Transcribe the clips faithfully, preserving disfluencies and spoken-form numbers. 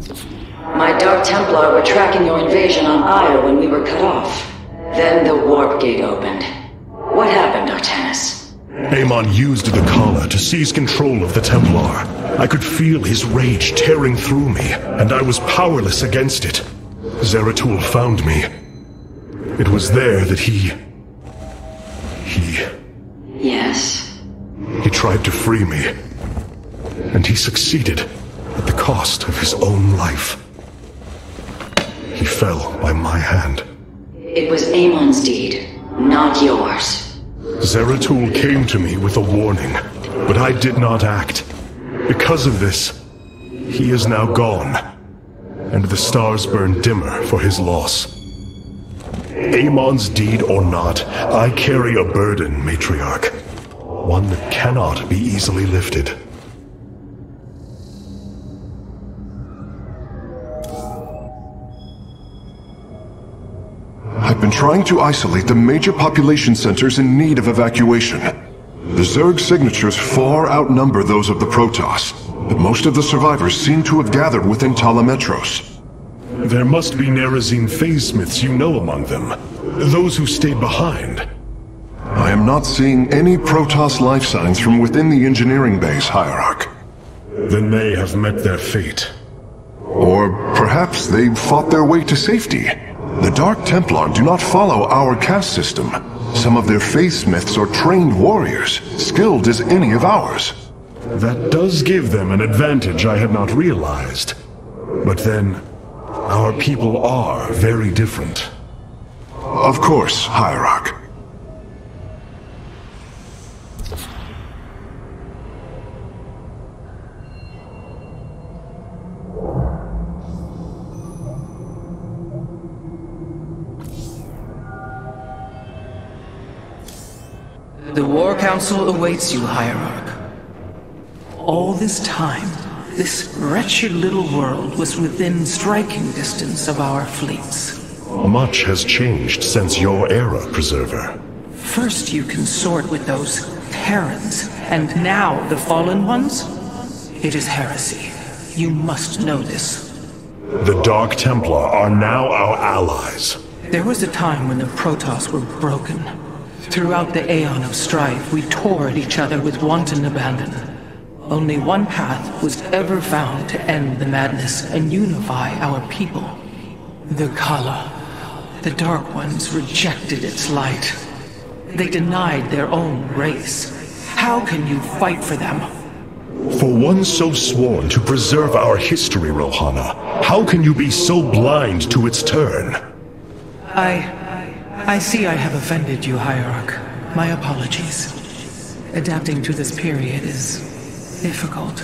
My Dark Templar were tracking your invasion on Io when we were cut off. Then the warp gate opened. What happened, Artanis? Amon used the Khala to seize control of the Templar. I could feel his rage tearing through me, and I was powerless against it. Zeratul found me. It was there that he... he... Yes? He tried to free me. And he succeeded, at the cost of his own life. He fell by my hand. It was Amon's deed, not yours. Zeratul came to me with a warning, but I did not act. Because of this, he is now gone, and the stars burn dimmer for his loss. Amon's deed or not, I carry a burden, Matriarch. One that cannot be easily lifted. I've been trying to isolate the major population centers in need of evacuation. The Zerg signatures far outnumber those of the Protoss, but most of the survivors seem to have gathered within Talametros. There must be Nerazine phase-smiths you know among them. Those who stayed behind. I am not seeing any Protoss life signs from within the engineering base, Hierarch. Then they have met their fate. Or perhaps they fought their way to safety. The Dark Templar do not follow our caste system. Some of their phase-smiths are trained warriors, skilled as any of ours. That does give them an advantage I had not realized. But then, our people are very different. Of course, Hierarch. The War Council awaits you, Hierarch. All this time, this wretched little world was within striking distance of our fleets. Much has changed since your era, Preserver. First you consort with those Terrans, and now the Fallen Ones? It is heresy. You must know this. The Dark Templar are now our allies. There was a time when the Protoss were broken. Throughout the aeon of strife, we tore at each other with wanton abandon. Only one path was ever found to end the madness and unify our people. The Khala. The Dark Ones rejected its light. They denied their own race. How can you fight for them? For one so sworn to preserve our history, Rohana, how can you be so blind to its turn? I... I see I have offended you, Hierarch. My apologies. Adapting to this period is difficult.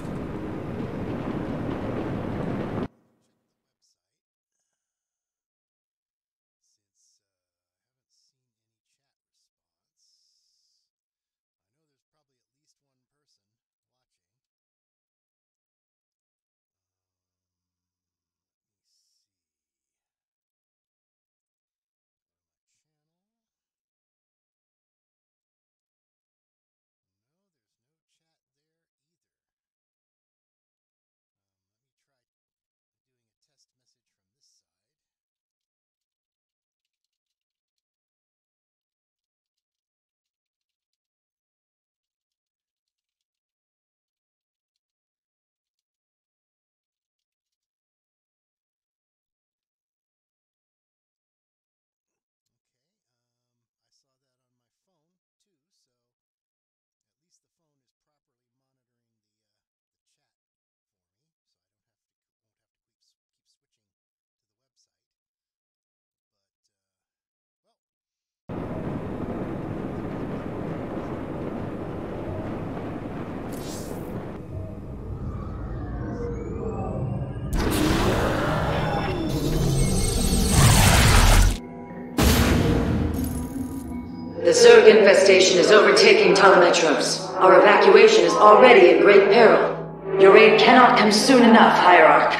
The Zerg infestation is overtaking Talametros. Our evacuation is already in great peril. Your aid cannot come soon enough, Hierarch.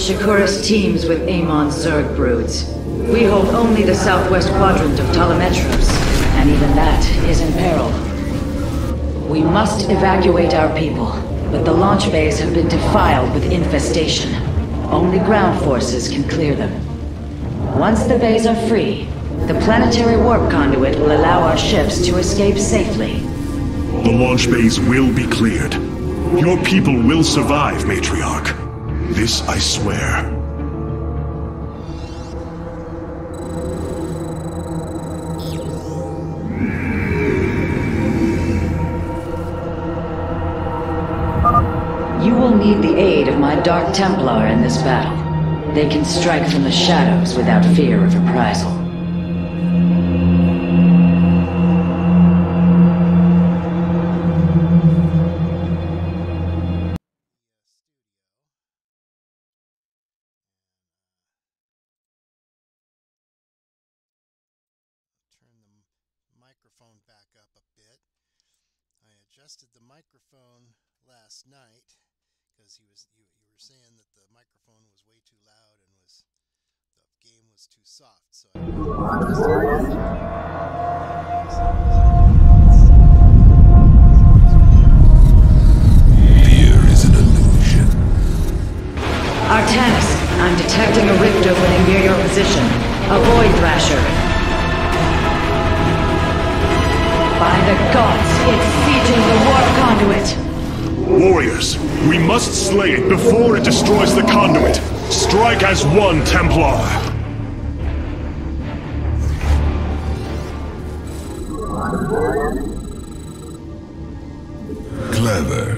Shakuras teams with Amon's Zerg broods. We hold only the southwest quadrant of Telemetros, and even that is in peril. We must evacuate our people, but the launch bays have been defiled with infestation. Only ground forces can clear them. Once the bays are free, the planetary warp conduit will allow our ships to escape safely. The launch bays will be cleared. Your people will survive, Matriarch. This I swear. You will need the aid of my Dark Templar in this battle. They can strike from the shadows without fear of reprisal. Microphone back up a bit. I adjusted the microphone last night because he was you, you were saying that the microphone was way too loud and was the game was too soft, so I Fear is an illusion. Artanis, I'm detecting a rift opening near your position. Avoid Thrasher. By the gods, it's sieging the warp conduit! Warriors, we must slay it before it destroys the conduit! Strike as one, Templar! Clever.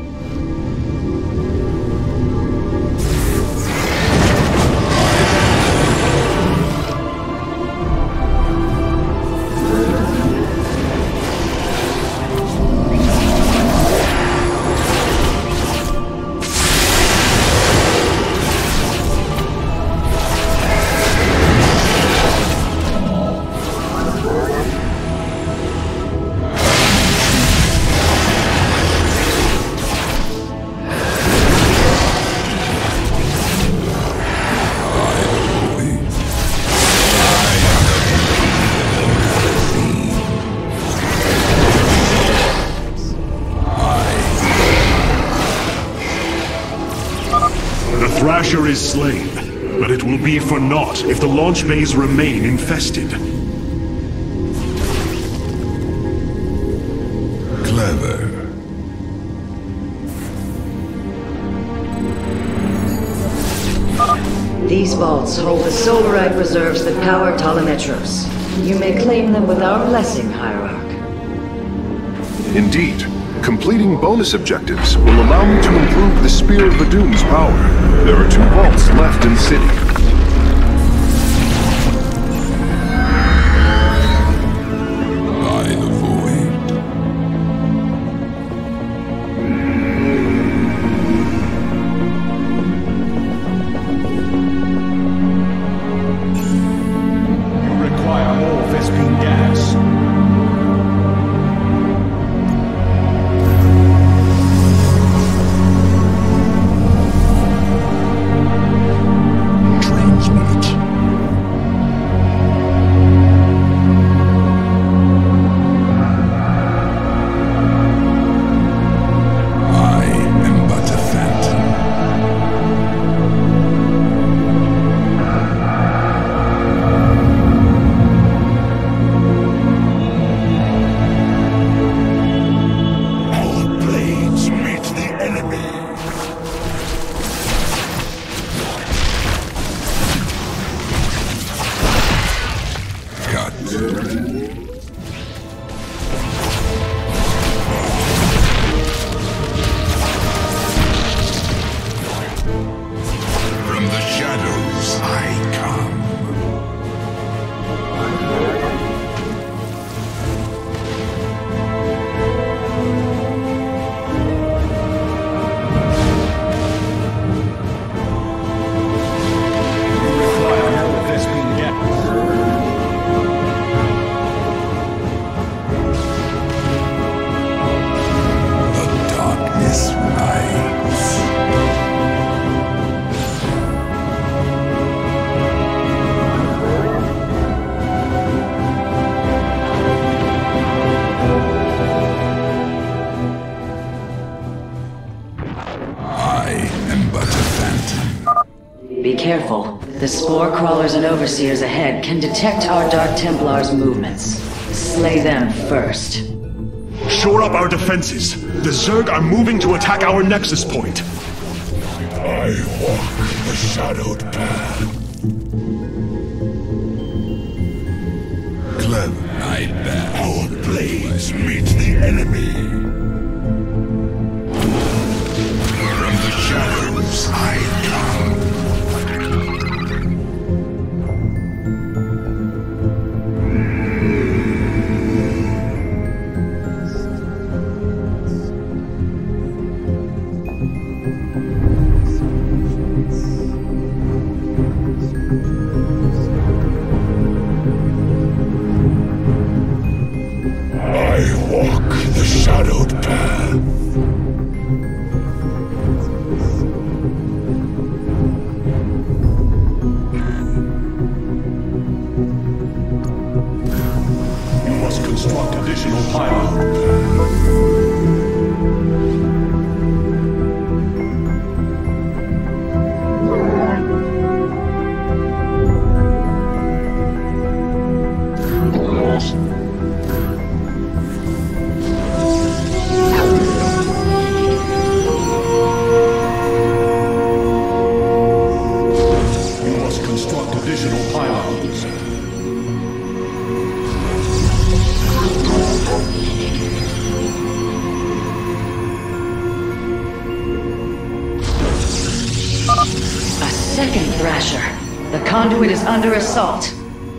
Thrasher is slain, but it will be for naught if the launch bays remain infested. Clever. These vaults hold the solarite reserves that power Telemetros. You may claim them with our blessing, Hierarch. Indeed. Completing bonus objectives will allow me to improve the Spear of Vadum's power. There are two vaults left in the city. The spore crawlers and overseers ahead can detect our Dark Templars' movements. Slay them first. Shore up our defenses. The Zerg are moving to attack our nexus point. I walk the shadowed path. Clever. I bet our blades meet the enemy. From the shadows I come. Second Thrasher. The conduit is under assault.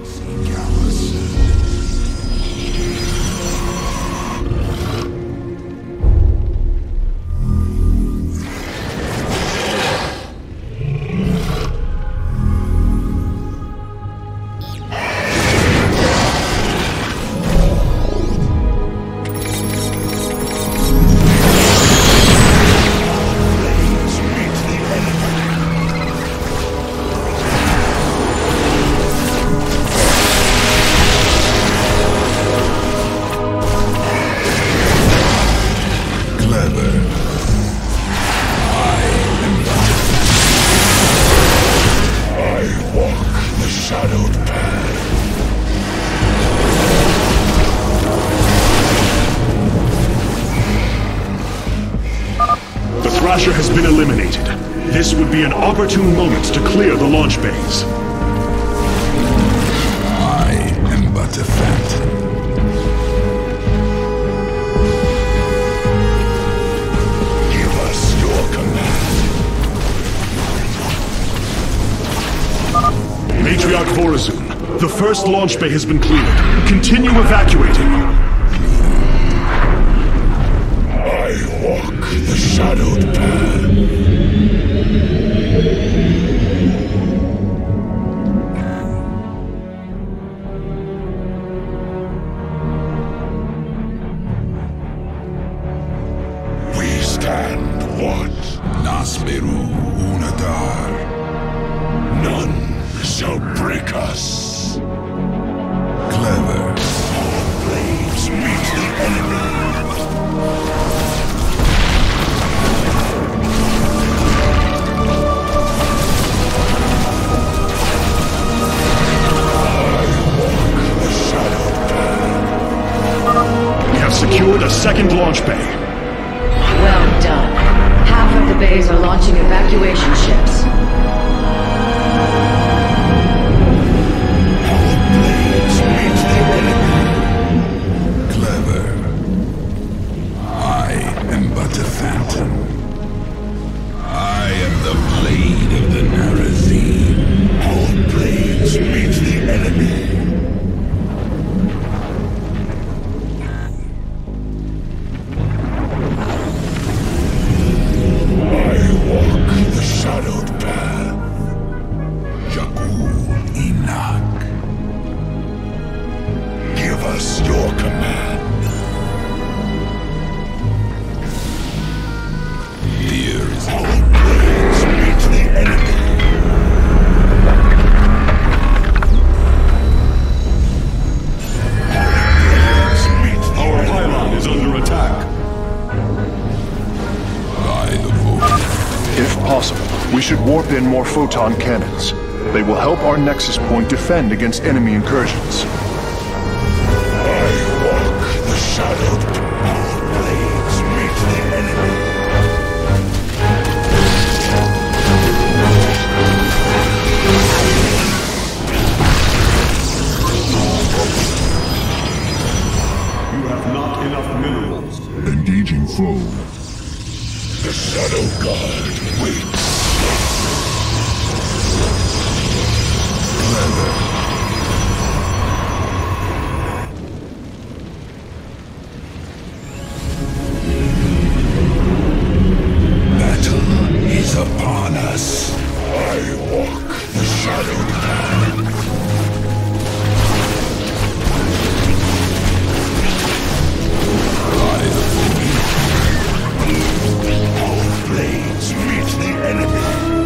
Thrasher has been eliminated. This would be an opportune moment to clear the launch bays. I am but a phantom. Give us your command. Matriarch Vorazun, the first launch bay has been cleared. Continue evacuating. I walk the shadowed path. We stand watch. Nasmeru Unadar. None shall break us. Clever. Our blades meet the enemy. Secured a second launch bay. Well done. Half of the bays are launching evacuation ships. Our blades meet the enemy. Clever. I am but a phantom. I am the blade of the Narazine. Our blades meet the enemy. We should warp in more photon cannons. They will help our Nexus Point defend against enemy incursions. I walk the shadow. Our blades meet the enemy. You have not enough minerals. Engaging foe. The Shadow Guard waits. Clever. Battle is upon us. I walk the Shadow Guard. Our blades meet the enemy.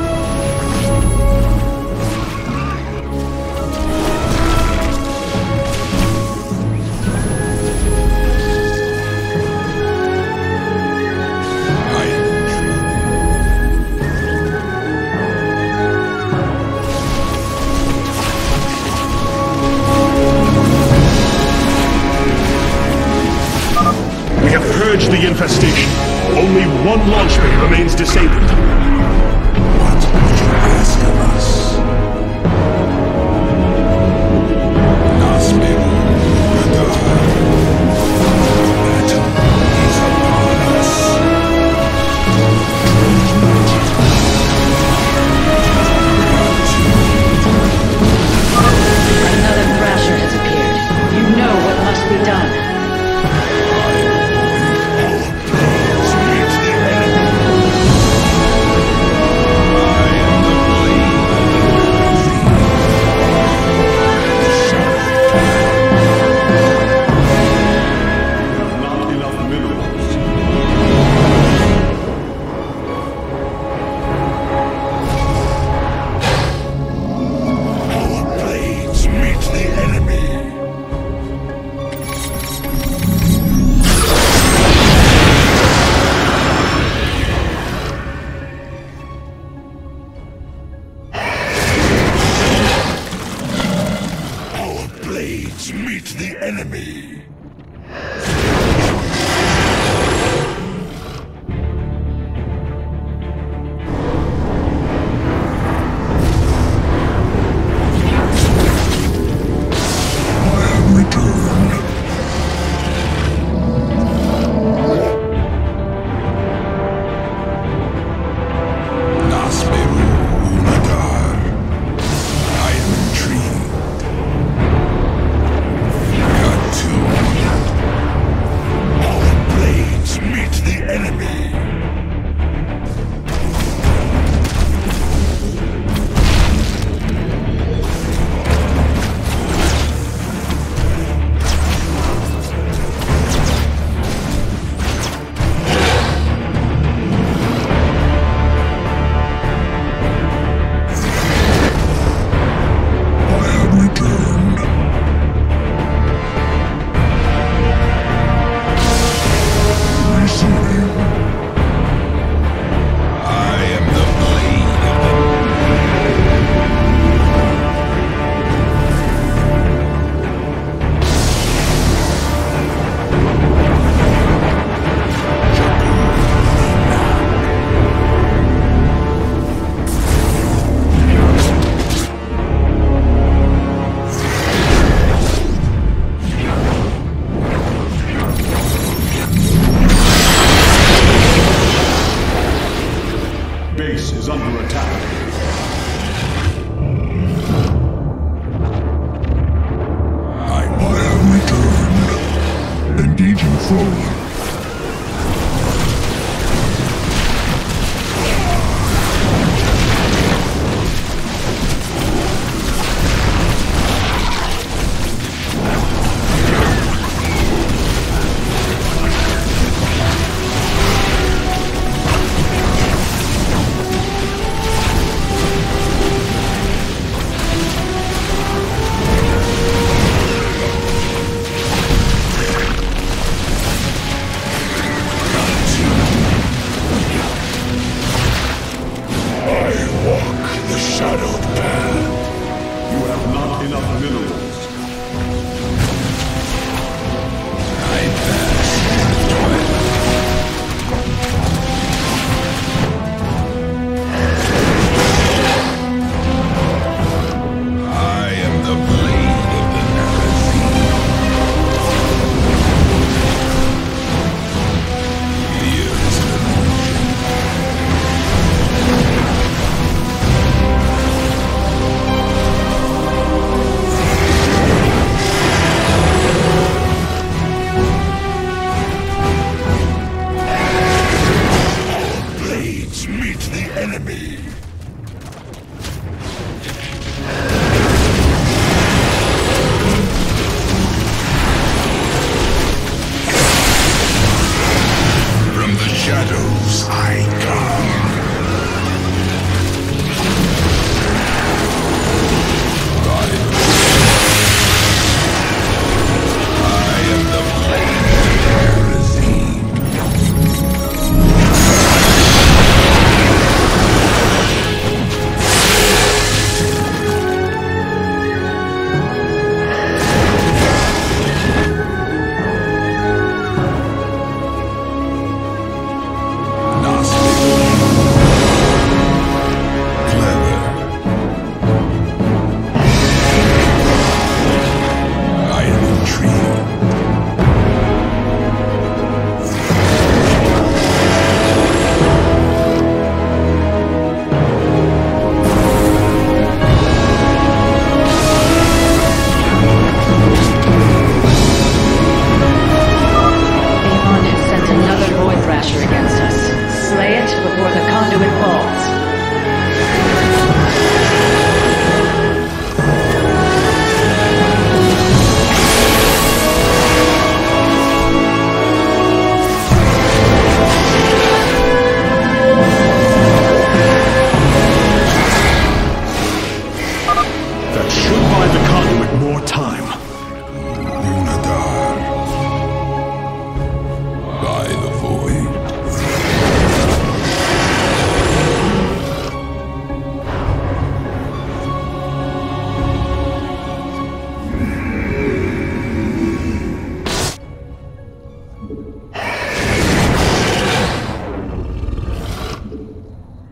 Purge the infestation. Only one launch bay remains disabled. What would you ask of us? Nasmiru Radar. Battle is upon us. Another Thrasher has appeared. You know what must be done. Meet the enemy.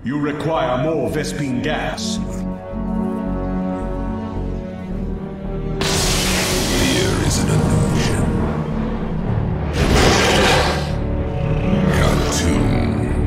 You require more Vespine gas. Fear is an illusion. Cartoon.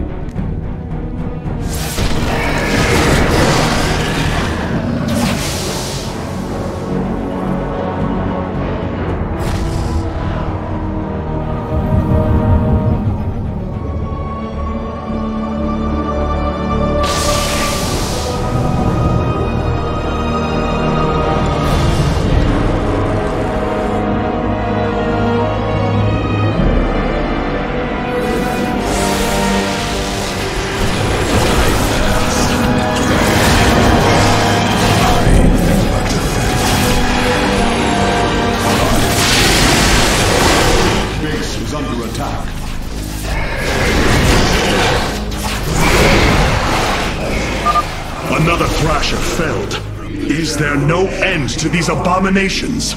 Another Thrasher felled. Is there no end to these abominations?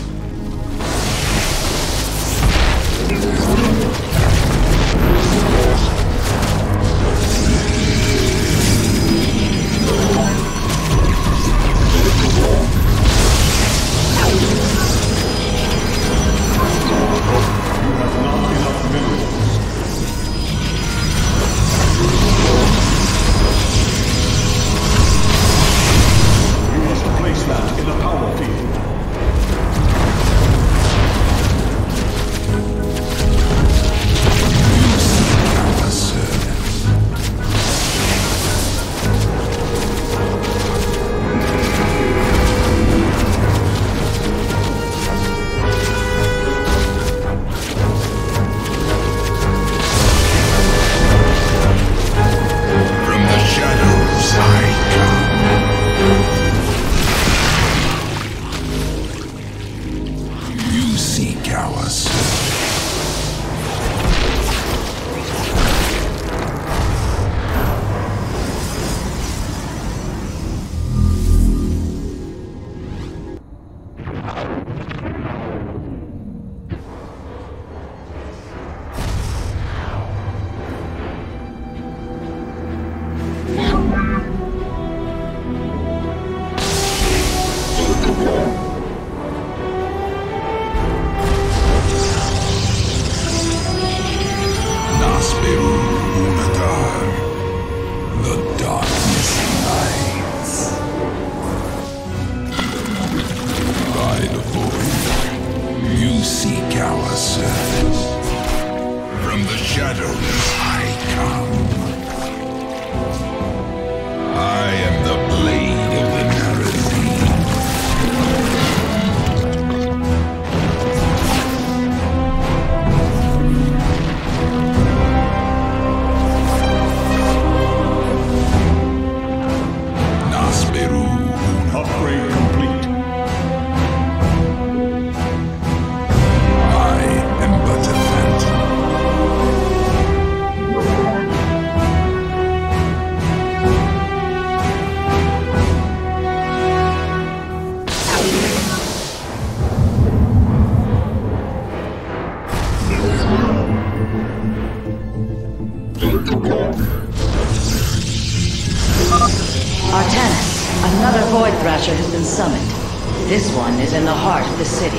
Another Void Thrasher has been summoned. This one is in the heart of the city.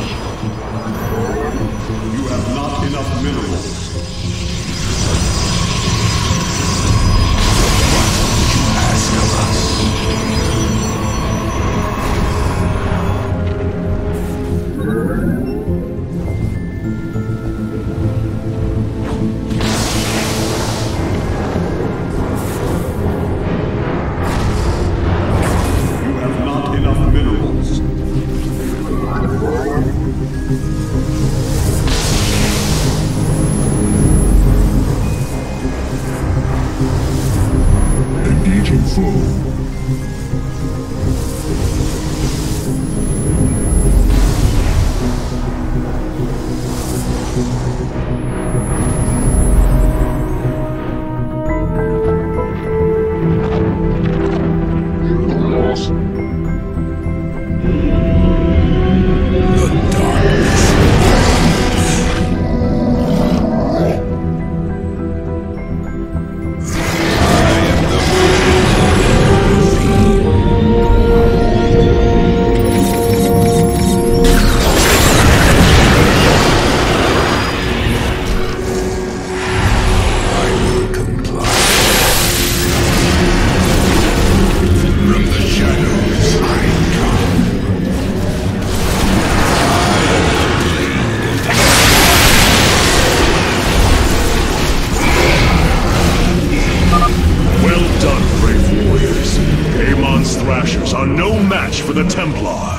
You have not enough minerals. Ask of us. the Templar.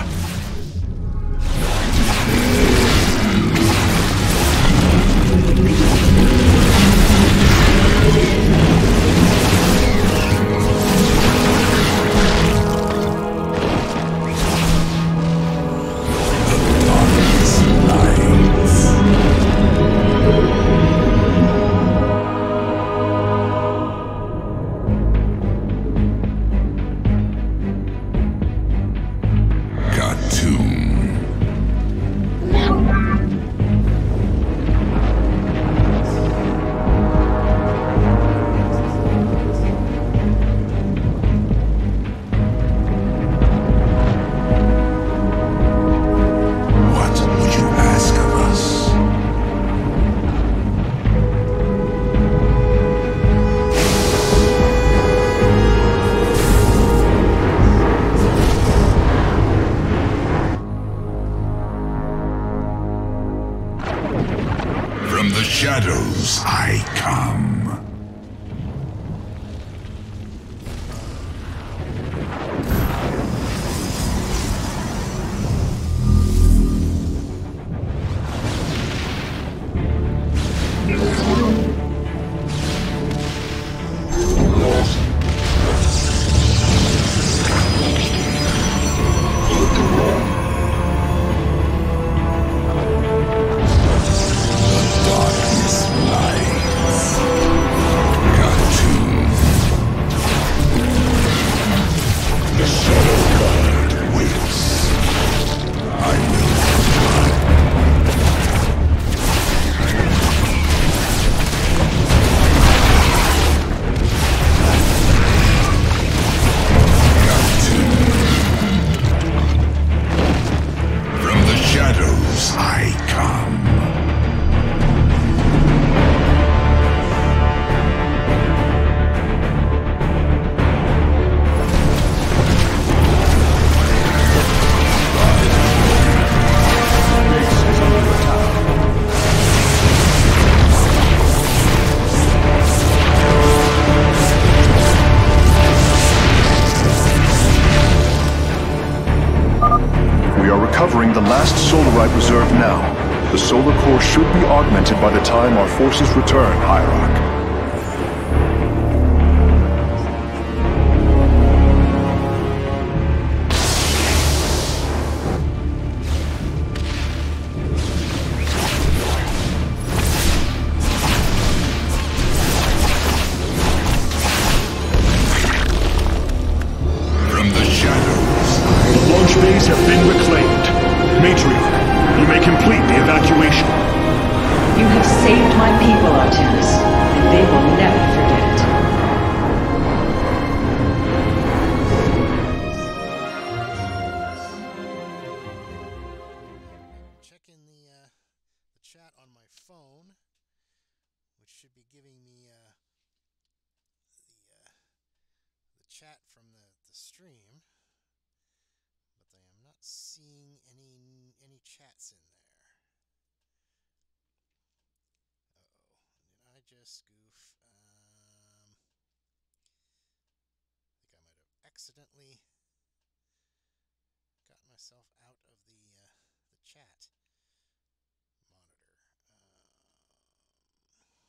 From the shadows I come. Recovering the last Solarite reserve now. The solar core should be augmented by the time our forces return, Hierarch. From the shadows. The launch bays have been reclaimed. Matriarch, you may complete the evacuation. You have saved my people, Artemis, and they will never forget it. Checking the, uh, the chat on my phone, which should be giving me uh, the, uh, the chat from the, the stream. But I am not seeing any any chats in there. Uh-oh. Did I just goof? Um, I think I might have accidentally got myself out of the uh, the chat monitor. Um,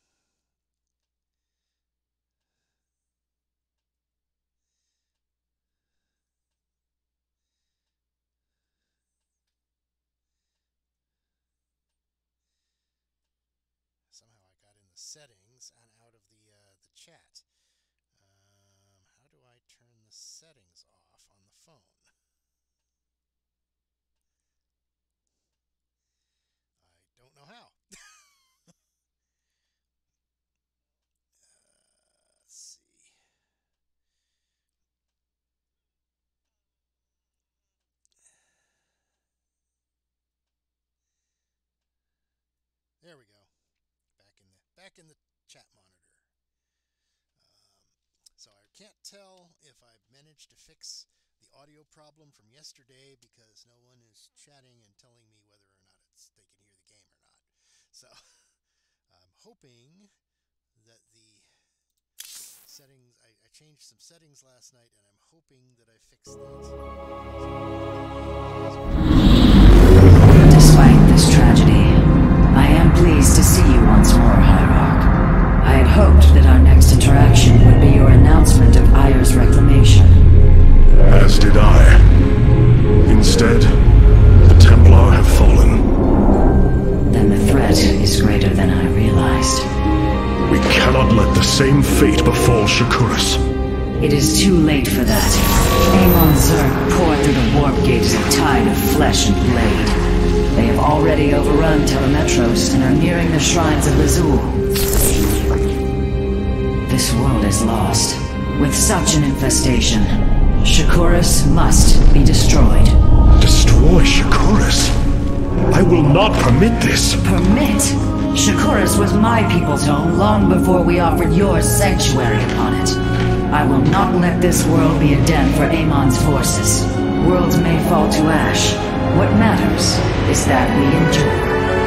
Somehow I got in the settings and out of the uh, the chat. Um, how do I turn the settings off on the phone? I don't know how. uh, let's see. There we go. Back in the back in the chat monitor. Um, so I can't tell if I've managed to fix the audio problem from yesterday because no one is chatting and telling me whether or not it's they can hear the game or not. So I'm hoping that the settings I, I changed some settings last night, and I'm hoping that I fixed that. Despite this tragedy, I am pleased to see you once more, Hierarch. I had hoped that our next interaction would be your announcement of Ayer's reclamation. As did I. Instead, the Templar have fallen. Then the threat is greater than I realized. We cannot let the same fate befall Shakuras. It is too late for that. Amon Zerg poured through the warp gate as a tide of flesh and blade. They have already overrun Telemetros and are nearing the shrines of Lazul. This world is lost. With such an infestation, Shakuras must be destroyed. Destroy Shakuras? I will not permit this. Permit? Shakuras was my people's home long before we offered yours sanctuary upon it. I will not let this world be a den for Amon's forces. Worlds may fall to ash. What matters is that we endure.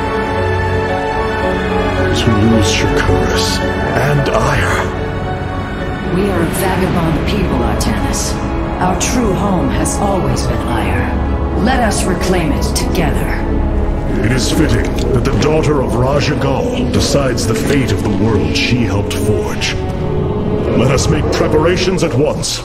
To lose Shakuras and Ayer. We are a vagabond people, Artanis. Our true home has always been Ayer. Let us reclaim it together. It is fitting that the daughter of Raja Gal decides the fate of the world she helped forge. Let us make preparations at once.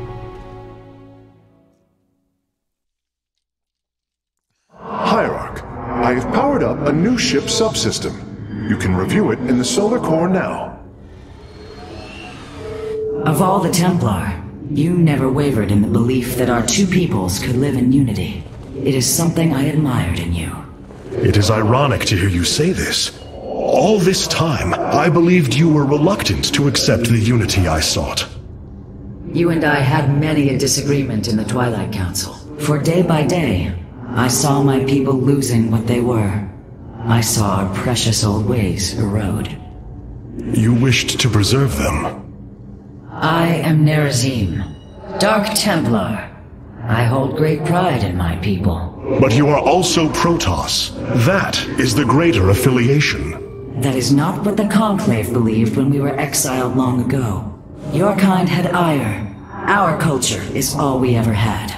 Hierarch, I have powered up a new ship subsystem. You can review it in the solar core now. Of all the Templar, you never wavered in the belief that our two peoples could live in unity. It is something I admired in you. It is ironic to hear you say this. All this time, I believed you were reluctant to accept the unity I sought. You and I had many a disagreement in the Twilight Council. For day by day, I saw my people losing what they were. I saw our precious old ways erode. You wished to preserve them. I am Nerazim, Dark Templar. I hold great pride in my people. But you are also Protoss. That is the greater affiliation. That is not what the Conclave believed when we were exiled long ago. Your kind had ire. Our culture is all we ever had.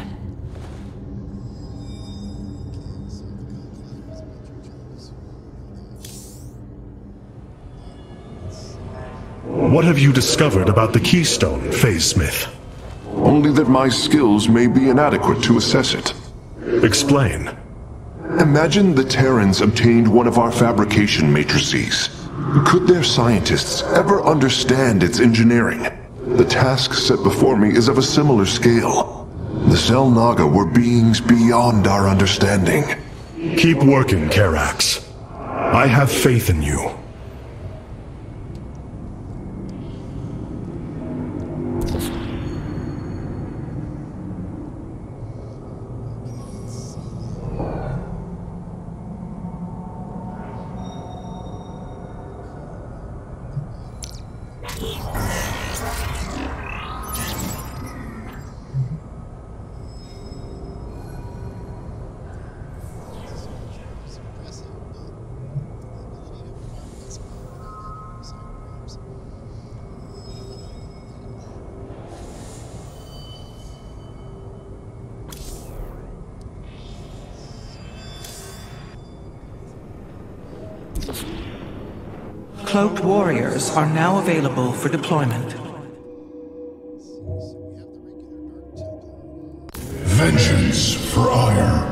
What have you discovered about the Keystone, Phase Smith? Only that my skills may be inadequate to assess it. Explain. Imagine the Terrans obtained one of our fabrication matrices. Could their scientists ever understand its engineering? The task set before me is of a similar scale. The Cell Naga were beings beyond our understanding. Keep working, Karax. I have faith in you. Cloaked warriors are now available for deployment. Vengeance for Ayer.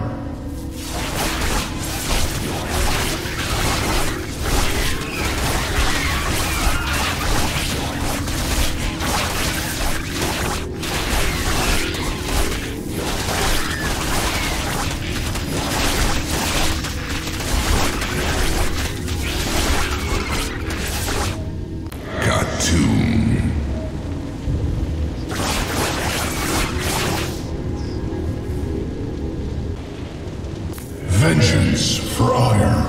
Vengeance for Ayer.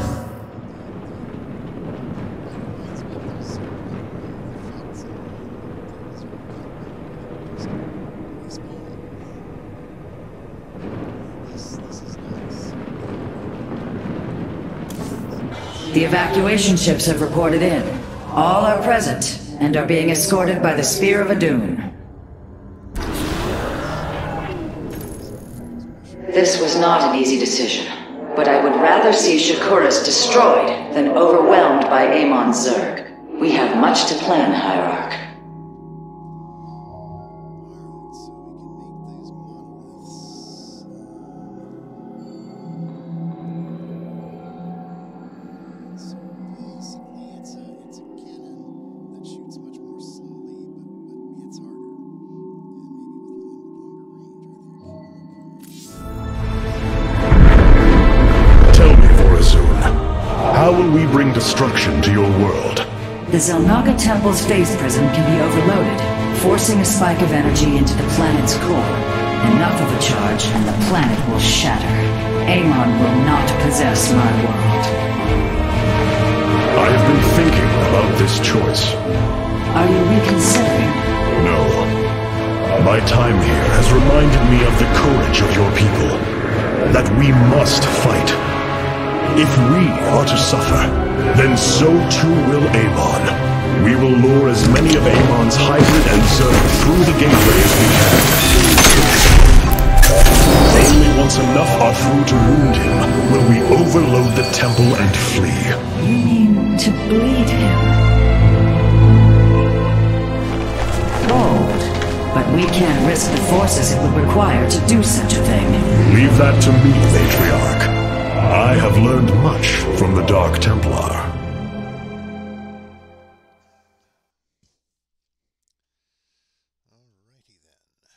The evacuation ships have reported in. All are present, and are being escorted by the Spear of Adun. This was not an easy decision, but I would rather see Shakuras destroyed than overwhelmed by Amon Zerg. We have much to plan, Hierarch. How will we bring destruction to your world? The Zelnaga Temple's phase prism can be overloaded, forcing a spike of energy into the planet's core. Enough of a charge, and the planet will shatter. Amon will not possess my world. I have been thinking about this choice. Are you reconsidering? No. My time here has reminded me of the courage of your people. That we must fight. If we are to suffer, then so too will Amon. We will lure as many of Amon's hybrid and Zerg through the gateway as we can. Only once enough are through to wound him will we overload the temple and flee. You mean to bleed him? Bold. But we can't risk the forces it would require to do such a thing. Leave that to me, Matriarch. I have learned much from the Dark Templar. Alrighty then.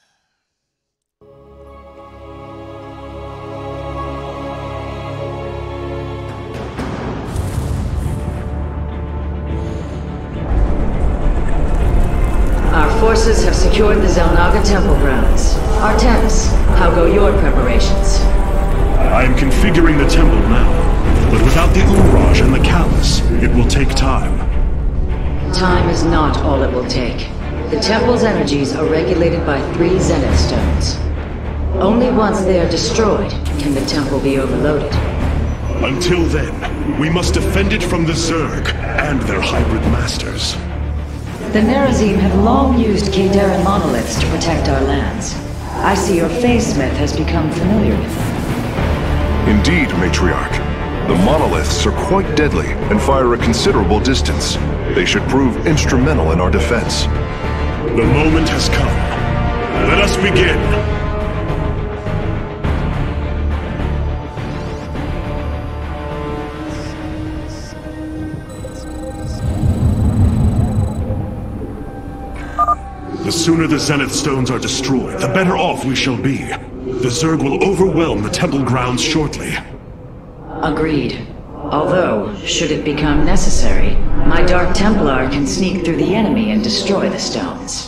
Our forces have secured the Zelnaga Temple grounds. Artemis, how go your preparations? I am configuring the temple now, but without the Umraj and the Callus, it will take time. Time is not all it will take. The temple's energies are regulated by three Zenith stones. Only once they are destroyed can the temple be overloaded. Until then, we must defend it from the Zerg and their hybrid masters. The Nerazim have long used Kadaran monoliths to protect our lands. I see your phase smith has become familiar with them. Indeed, Matriarch. The monoliths are quite deadly and fire a considerable distance. They should prove instrumental in our defense. The moment has come. Let us begin! The sooner the Zenith Stones are destroyed, the better off we shall be. The Zerg will overwhelm the temple grounds shortly. Agreed. Although, should it become necessary, my Dark Templar can sneak through the enemy and destroy the stones.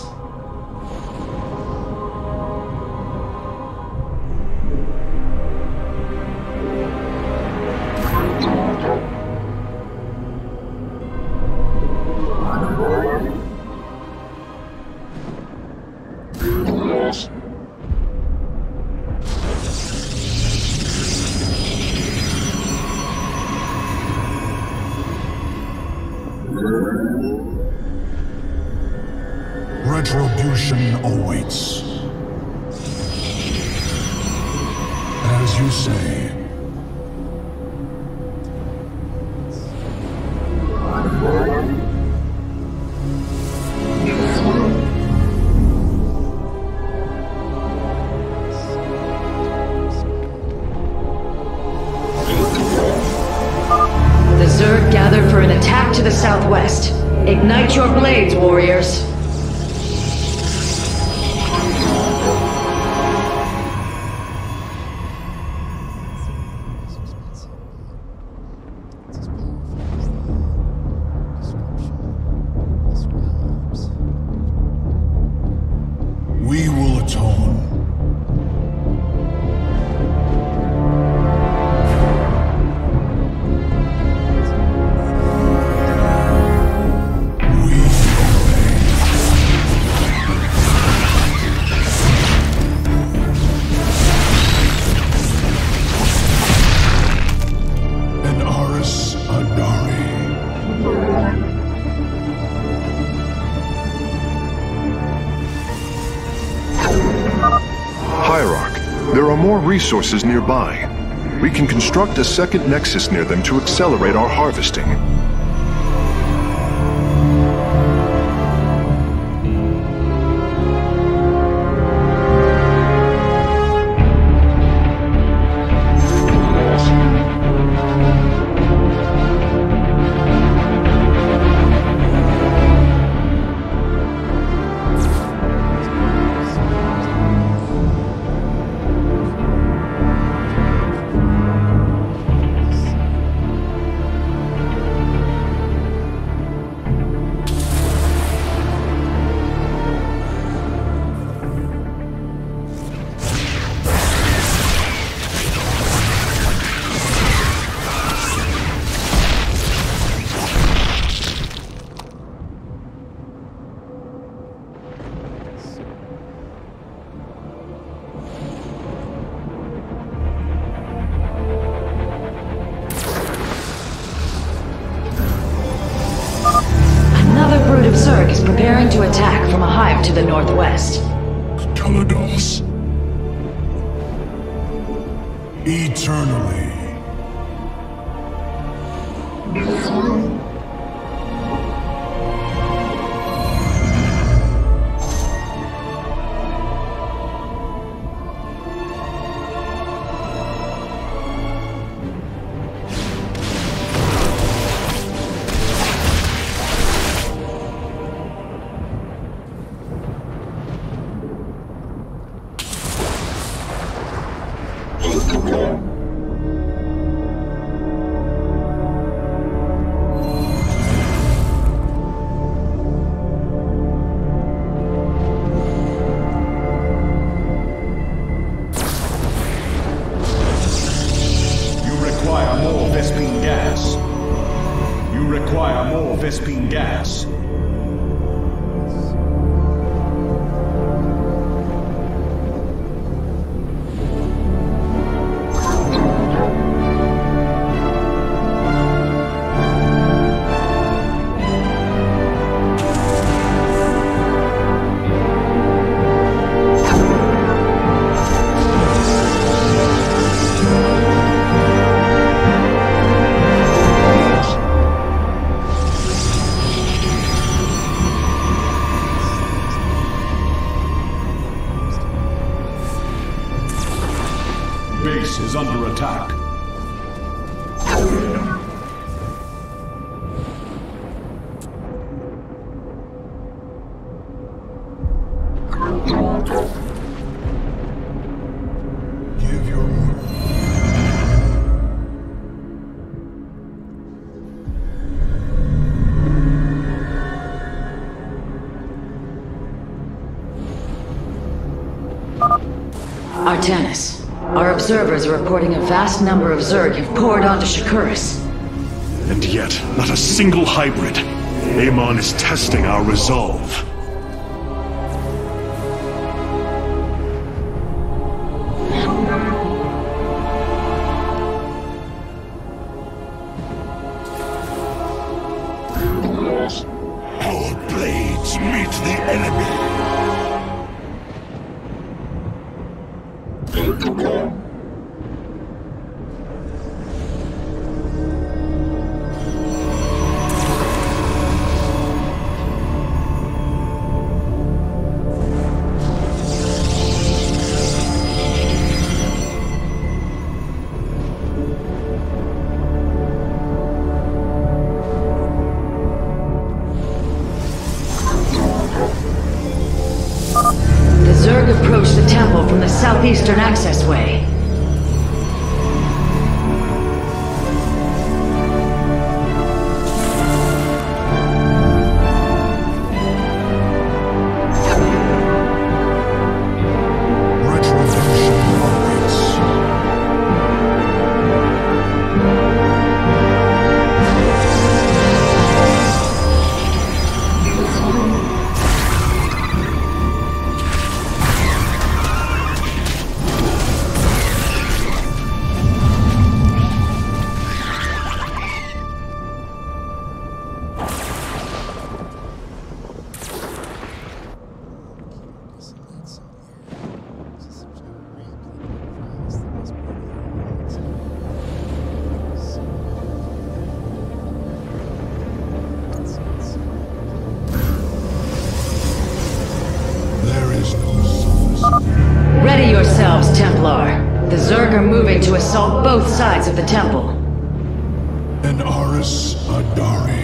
Retribution awaits. As you say. The Zerg gather for an attack to the southwest. Ignite your blades, warriors! We will atone. We obey. more resources nearby. We can construct a second nexus near them to accelerate our harvesting. Zerg is preparing to attack from a hive to the northwest. Protoss. Eternally. Vespene gas. Base is under attack. Give your order. Artanis. Our observers are reporting a vast number of Zerg have poured onto Shakuris. And yet, not a single hybrid. Amon is testing our resolve. Our blades meet the enemy. Approach the temple from the southeastern accessway. assault both sides of the temple. An Aris Adari.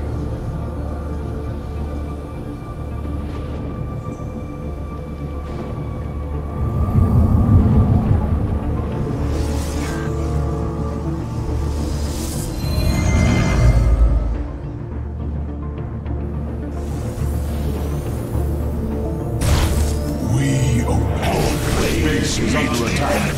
Is under attack.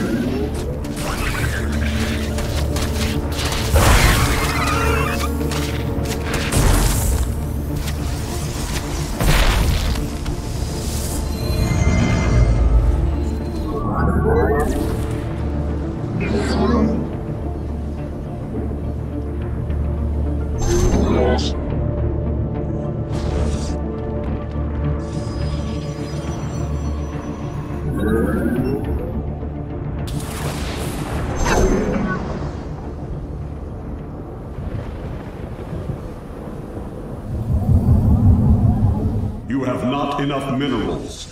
You have not enough minerals.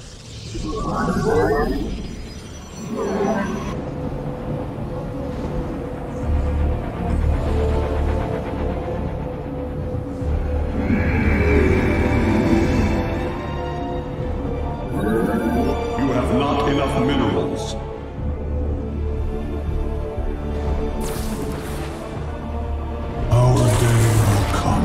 You have not enough minerals. Our day will come.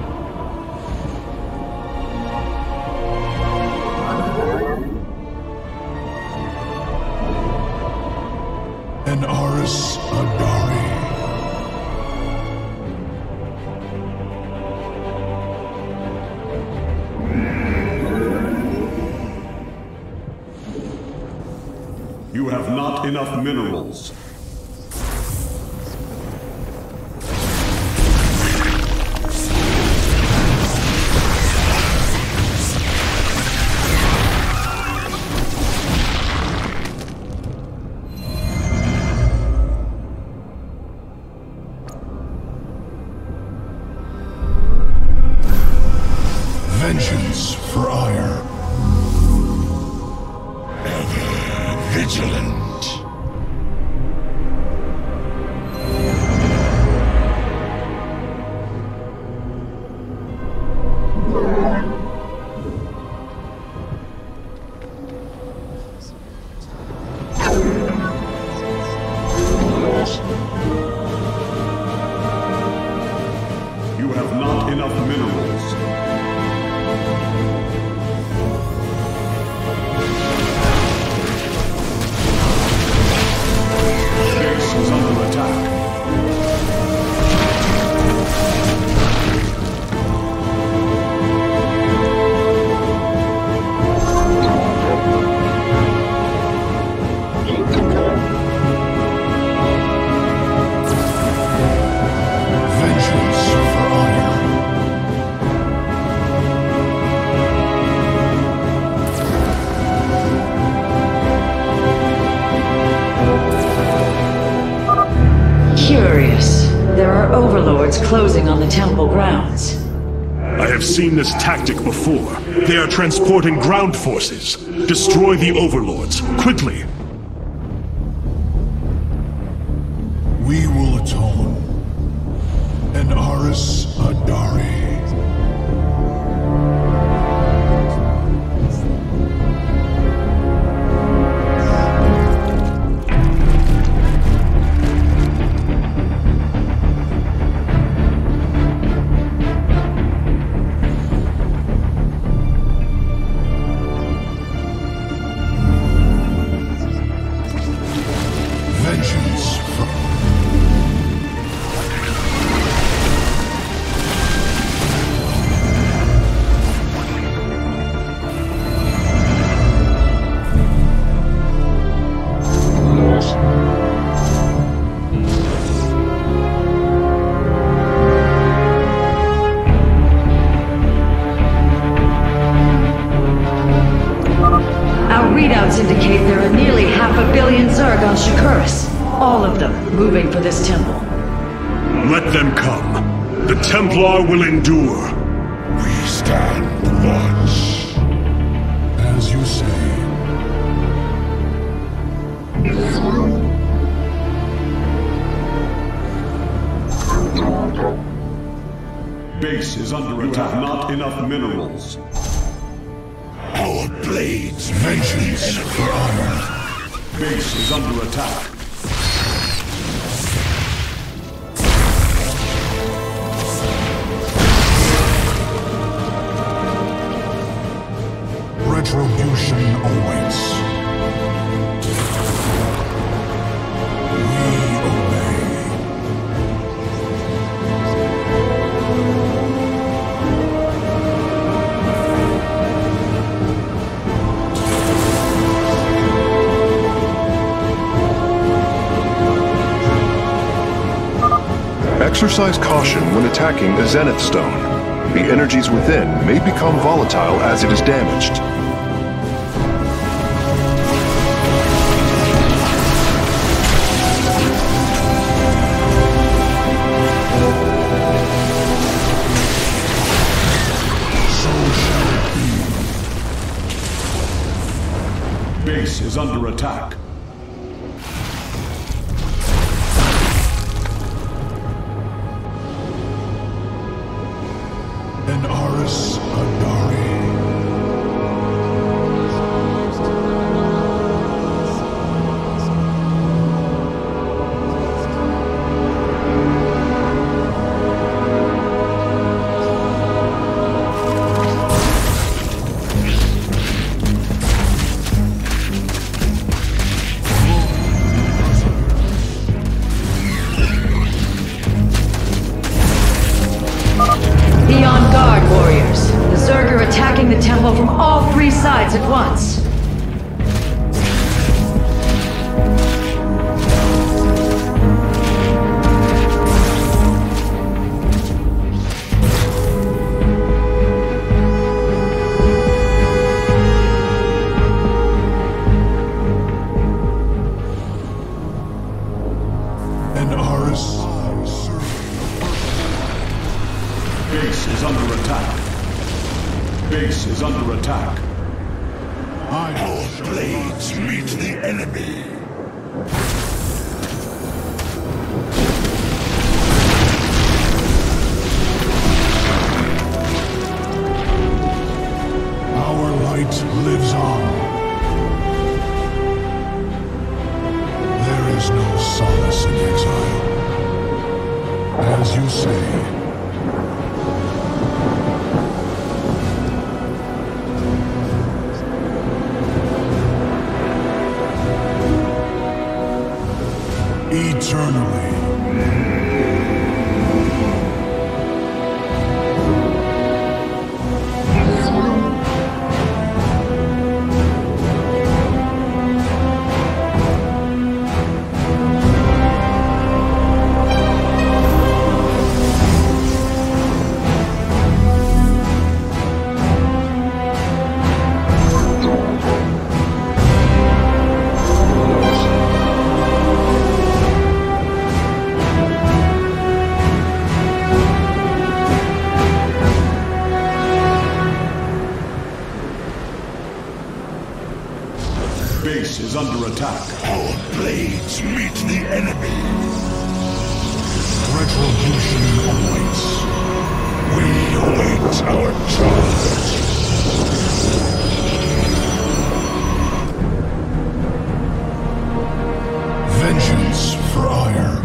An Aris Adari. You have not enough minerals. Vengeance for ire. Ever vigilant. You have not enough minerals. Base is under attack. Vengeance for ire. Curious. There are overlords closing on the temple grounds. I have seen this tactic before. They are transporting ground forces. Destroy the overlords, quickly! We will atone. An Aris Adari. Vengeance for Our readouts indicate there are nearly half a billion Zerg on Shakuris. All of them moving for this temple. Let them come. The Templar will endure. we stand watch. As you say. Base is under you attack. Have not enough minerals. Our blades vengeance for honor. Base is under attack. Retribution awaits. We obey. Exercise caution when attacking a Zenith Stone. The energies within may become volatile as it is damaged. Base is under attack. An Aris Adari. Attacking the temple from all three sides at once. An Aris. Base is under attack. Base is under attack. Our blades meet the enemy. Our light lives on. There is no solace in exile. As you say. Eternally. Base is under attack. Our blades meet the enemy. Retribution awaits. We await our charge. Vengeance for ire.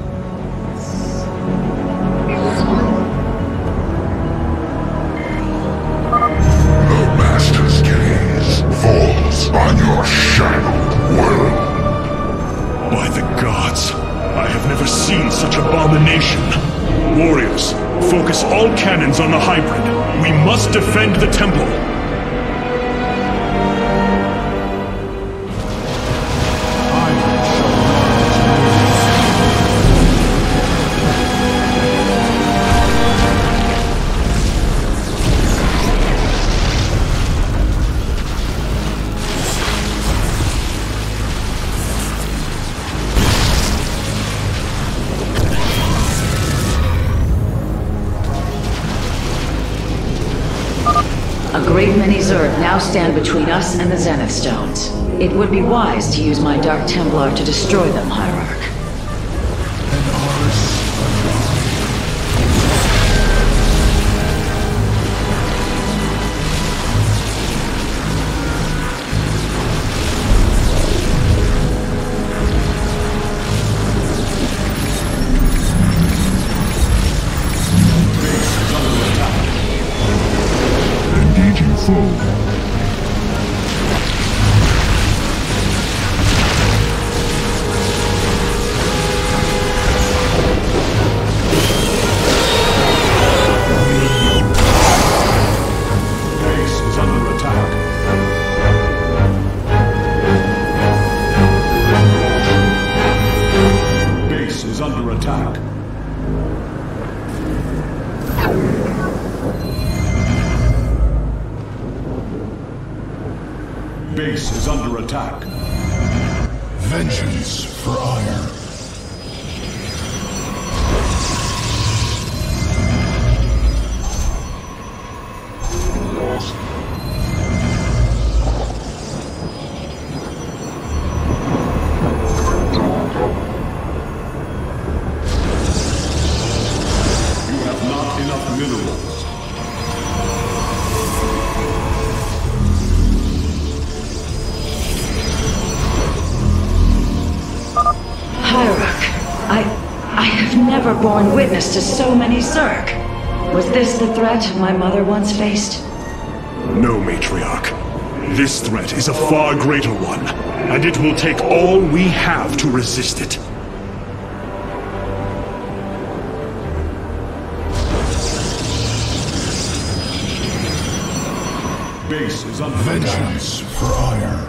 The Master's gaze falls on your shadowed world. By the gods, I have never seen such abomination. Warriors, focus all cannons on the hybrid. We must defend the temple. A great many Zerg now stand between us and the Zenith Stones. It would be wise to use my Dark Templar to destroy them, Hierarch. An Aris Base is under attack. Vengeance for ire. You have not enough minerals. I... I have never borne witness to so many Zerg. Was this the threat my mother once faced? No, Matriarch. This threat is a far greater one, and it will take all we have to resist it. Base is under Vengeance for ire.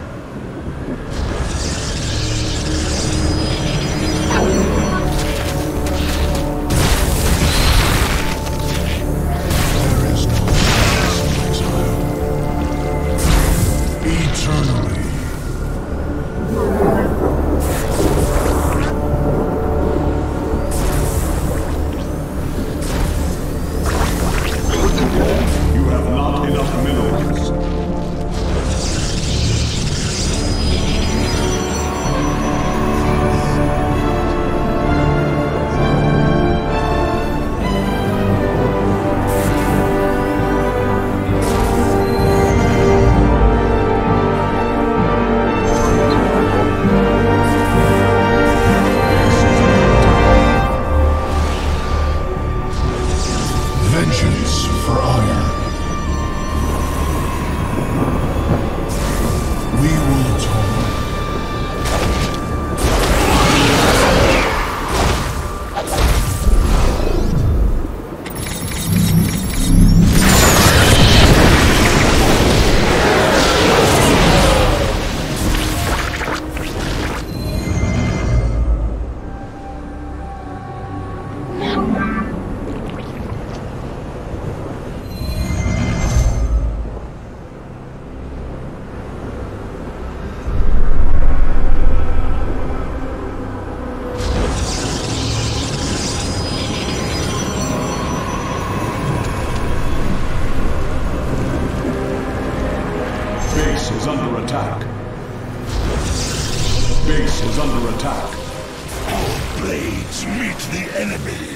is under attack. Base is under attack. Our blades meet the enemy.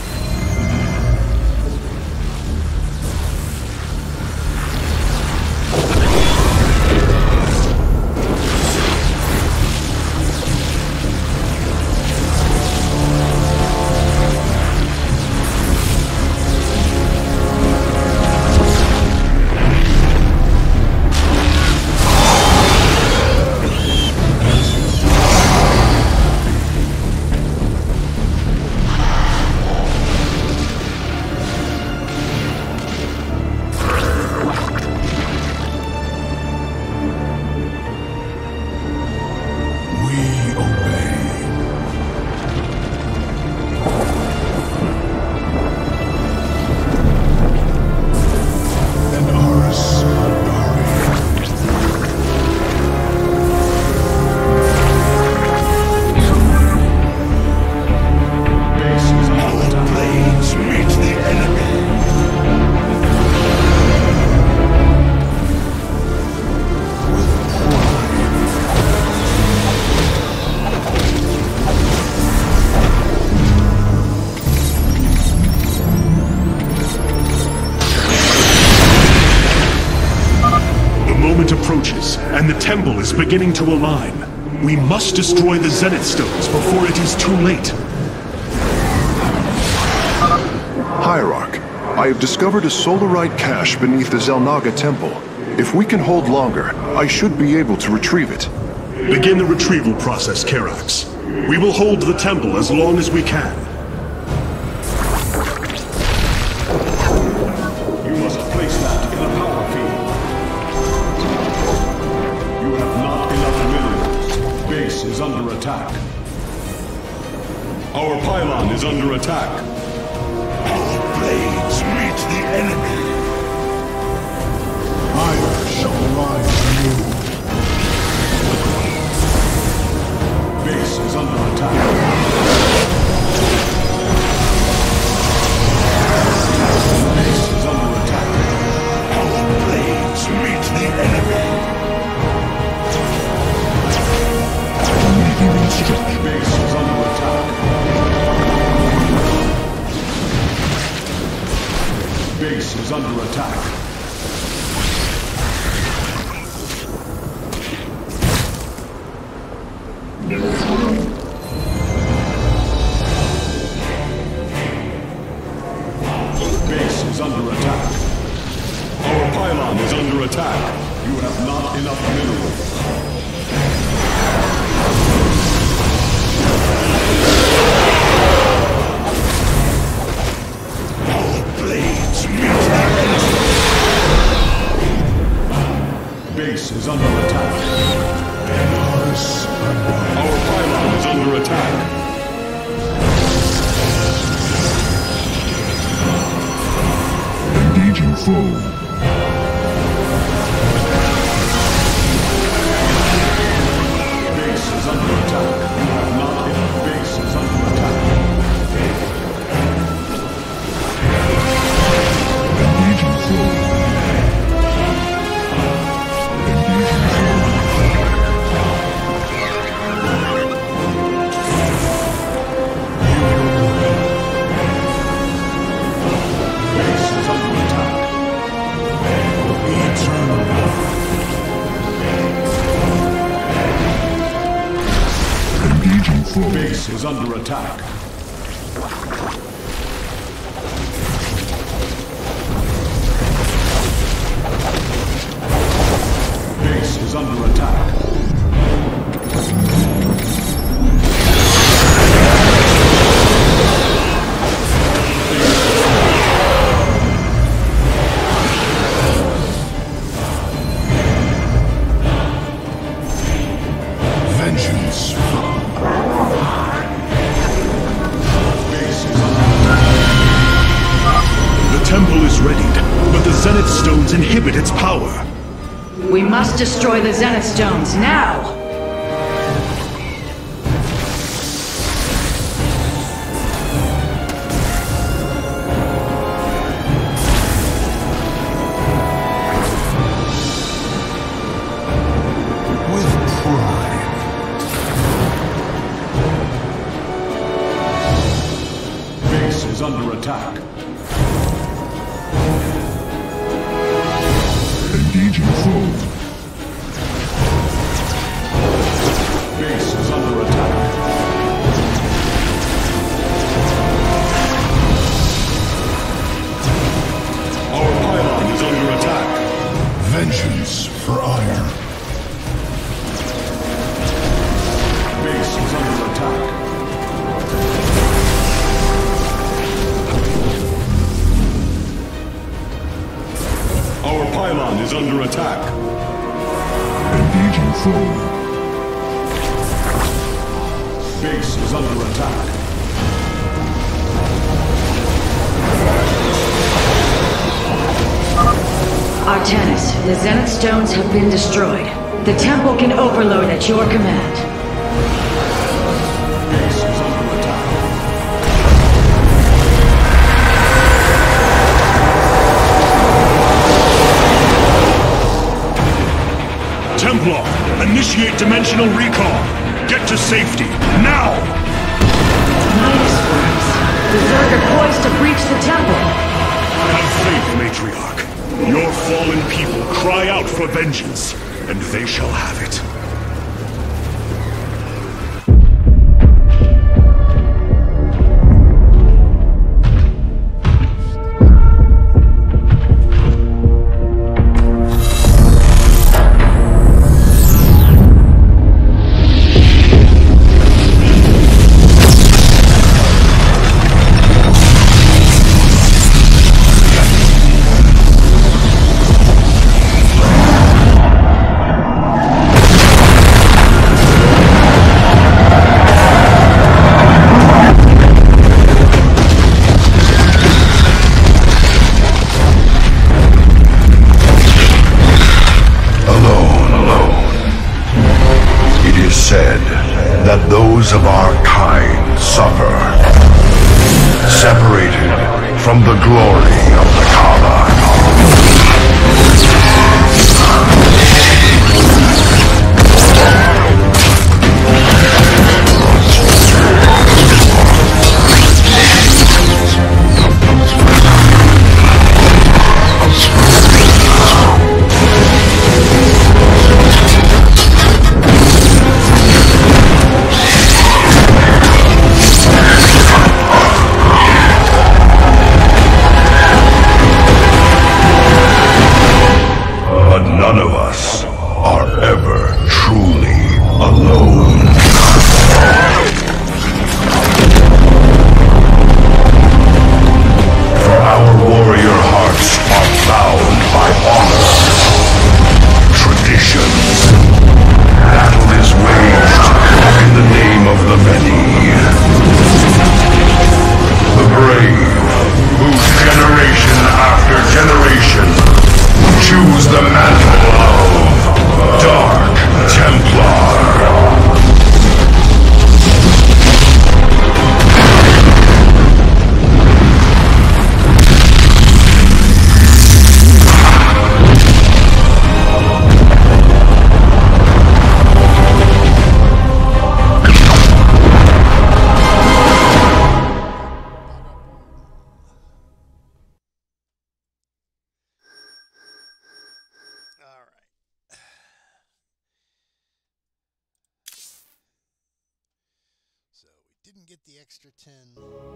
Approaches, and the temple is beginning to align. We must destroy the Zenith Stones before it is too late. Hierarch, I have discovered a solarite cache beneath the Zelnaga temple. If we can hold longer, I should be able to retrieve it. Begin the retrieval process, Karax. We will hold the temple as long as we can. You must place that in a power field. You have not enough minerals. Base is under attack. Our pylon is under attack. Our blades meet the enemy. Fire shall rise anew. Base is under attack. Base is under attack. Our blades meet the enemy. Awaiting instruction. Base is under attack. Base is under attack. Base is under attack. Our pylon is under attack. You have not enough minerals. Our blades meet the enemy. Base is under attack. Our pylon is under attack. Engaging foe. Base is under attack. You have not enough. Base is under attack. Engaging foe. Engaging foe. Base is under attack. Eternal. Engaging foe. Base is under attack. Base is under attack. Vengeance. Base is under attack. The temple is readied, but the Zenith stones inhibit its power. We must destroy the Zenith Stones now! With pride. Base is under attack. Engaging foe. Base is under attack. Our pylon is under attack. Vengeance for ire. Base is under attack. Our pylon is under attack. Engaging foe. Base is under attack. Artanis, the Zenith Stones have been destroyed. The temple can overload at your command. Base is under attack. Templar, initiate dimensional recall. Get to safety, now! Minus words. The Zerg are poised to breach the temple. Have faith, Matriarch. Your fallen people cry out for vengeance, and they shall have it. members of our kind suffer, separated from the glory of the Kala. None of us are ever truly alone. For our warrior hearts are bound by honor, traditions. Battle is waged in the name of the many. The brave, whose generation after generation choose the mantle of Dark Templar. Didn't get the extra ten.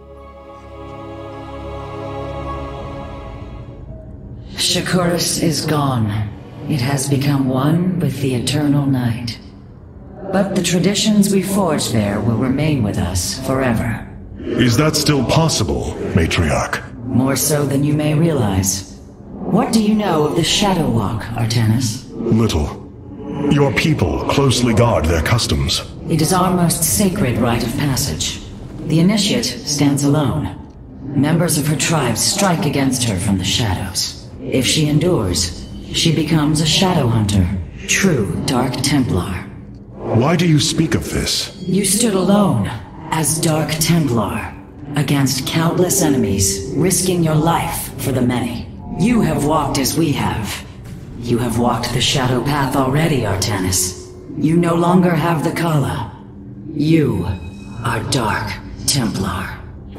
Shakuras is gone. It has become one with the eternal night. But the traditions we forged there will remain with us forever. Is that still possible, Matriarch? More so than you may realize. What do you know of the Shadow Walk, Artanis? Little. Your people closely guard their customs. It is our most sacred rite of passage. The initiate stands alone. Members of her tribe strike against her from the shadows. If she endures, she becomes a shadow hunter, true Dark Templar. Why do you speak of this? You stood alone, as Dark Templar, against countless enemies, risking your life for the many. You have walked as we have. You have walked the shadow path already, Artanis. You no longer have the Kala. You are Dark Templar.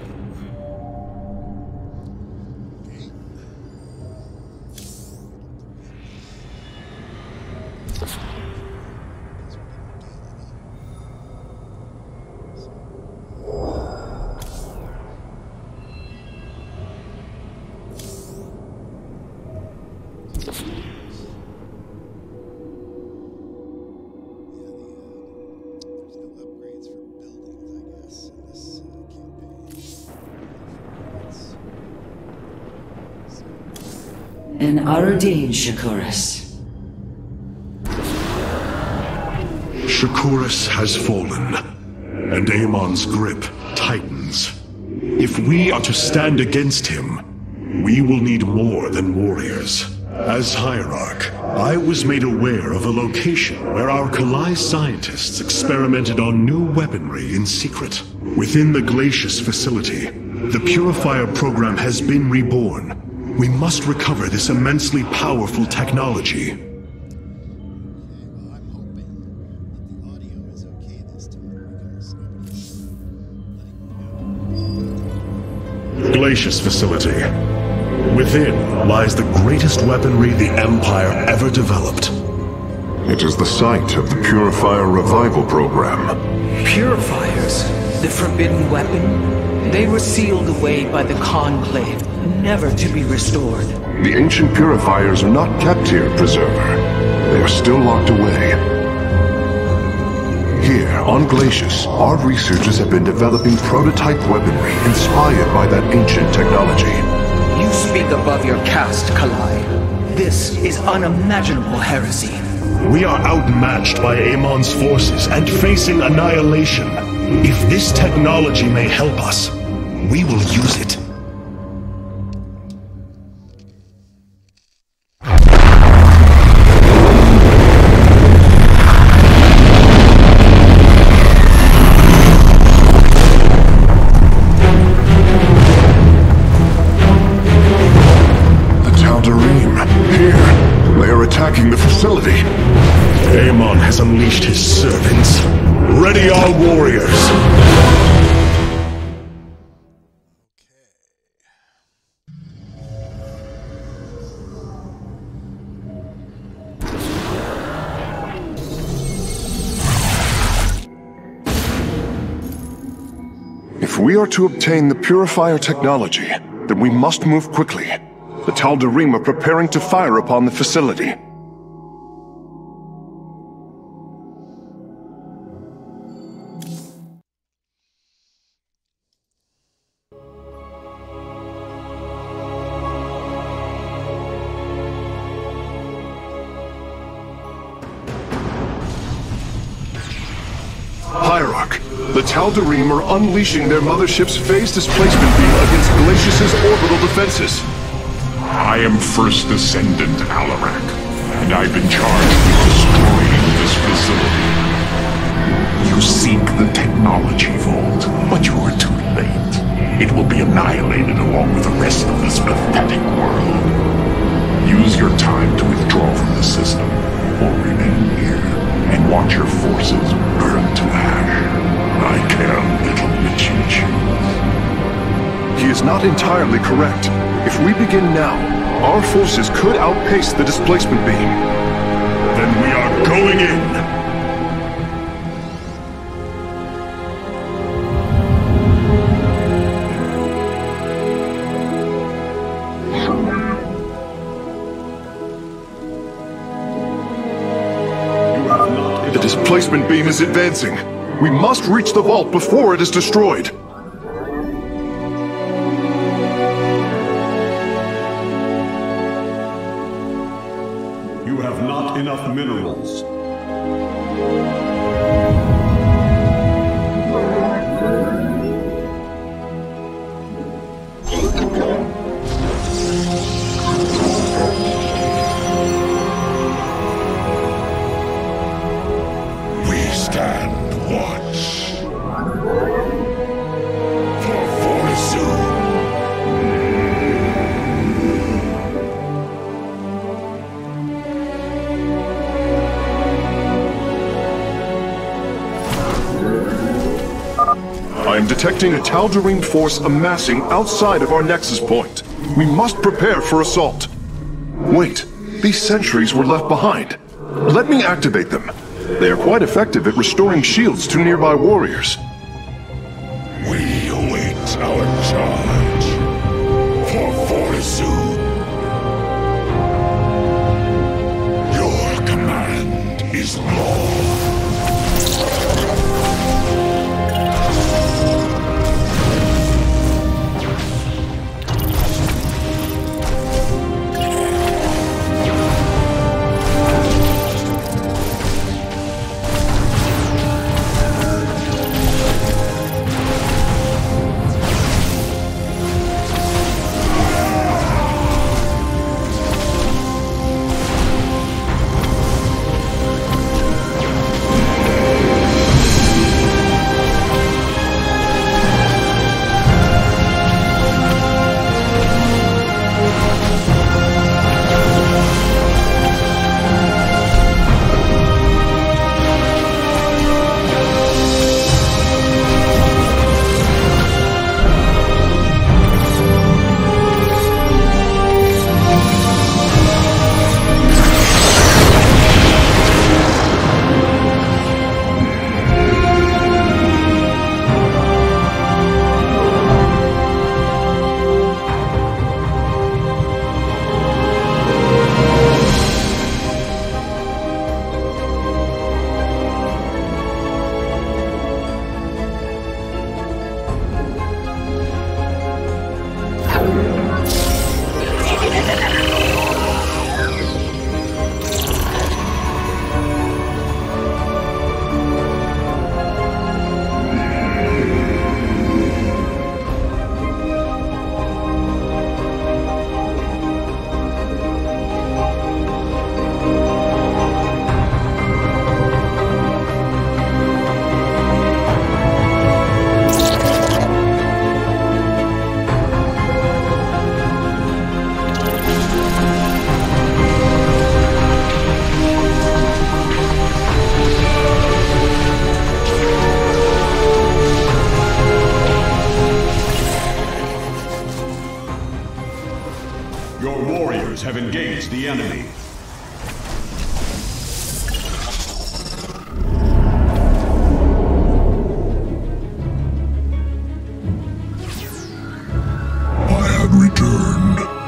An Arudine, Shakuras. Shakuras has fallen, and Amon's grip tightens. If we are to stand against him, we will need more than warriors. As Hierarch, I was made aware of a location where our Kalai scientists experimented on new weaponry in secret. Within the Glacius facility, the Purifier program has been reborn. We must recover this immensely powerful technology. Okay, well, I'm hoping that the audio is okay this time because nobody's letting me go. Glacius facility. Within lies the greatest weaponry the Empire ever developed. It is the site of the Purifier Revival Program. Purifiers? The forbidden weapon? They were sealed away by the Conclave, never to be restored. The ancient purifiers are not kept here, Preserver. They are still locked away. Here, on Glacius, our researchers have been developing prototype weaponry inspired by that ancient technology. You speak above your caste, Kalai. This is unimaginable heresy. We are outmatched by Amon's forces and facing annihilation. If this technology may help us, we will use it. attacking the facility. Amon has unleashed his servants. Ready our warriors! If we are to obtain the Purifier technology, then we must move quickly. The Tal'Darim are preparing to fire upon the facility. Hierarch, the Tal'Darim are unleashing their mothership's phase displacement beam against Glacius's orbital defenses. I am First Descendant Alarak, and I've been charged with destroying this facility. You seek the technology vault, but you are too late. It will be annihilated along with the rest of this pathetic world. Use your time to withdraw from the system, or remain here and watch your forces burn to ash. I care little which you choose. He is not entirely correct. If we begin now, our forces could outpace the displacement beam. Then we are going in! The displacement beam is advancing. We must reach the vault before it is destroyed. You have not enough minerals. We stand watch for fortitude. I am detecting a Tal'Darim force amassing outside of our nexus point. We must prepare for assault. Wait, these sentries were left behind. Let me activate them. They are quite effective at restoring shields to nearby warriors. We await our charge for fortitude. Your command is law. Your warriors have engaged the enemy. I have returned.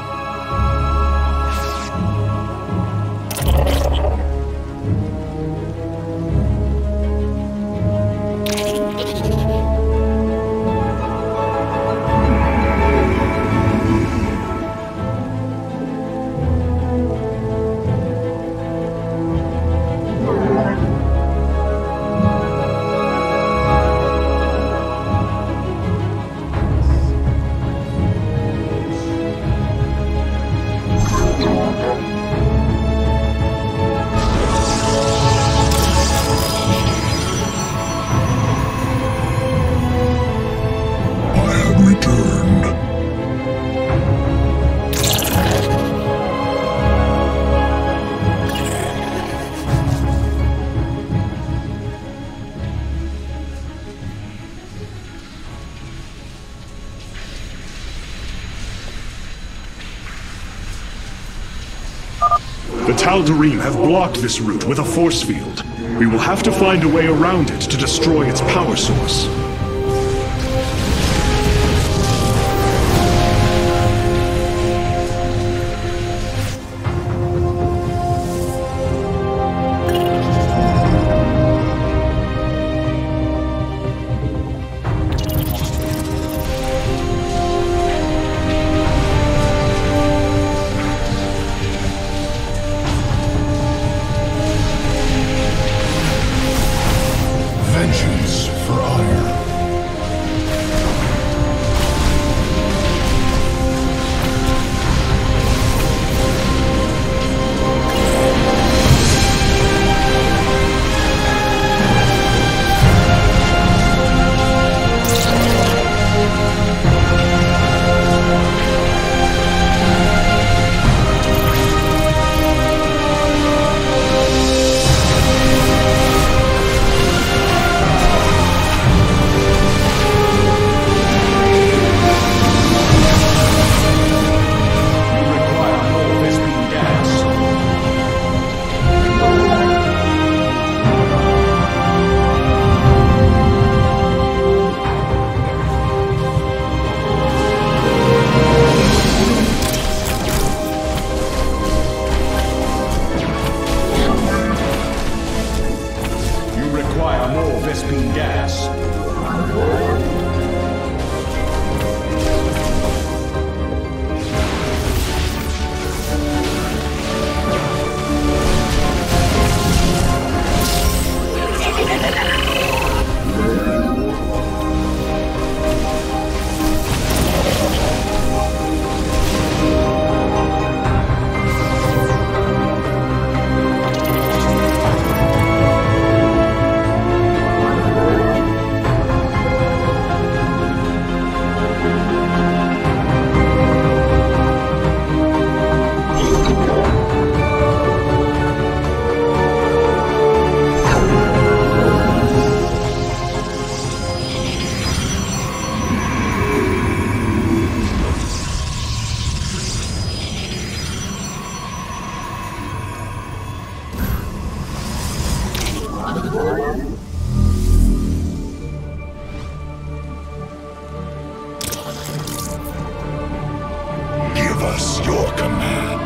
The Tal'Darim have blocked this route with a force field. We will have to find a way around it to destroy its power source. Vengeance for ire. Give us your command.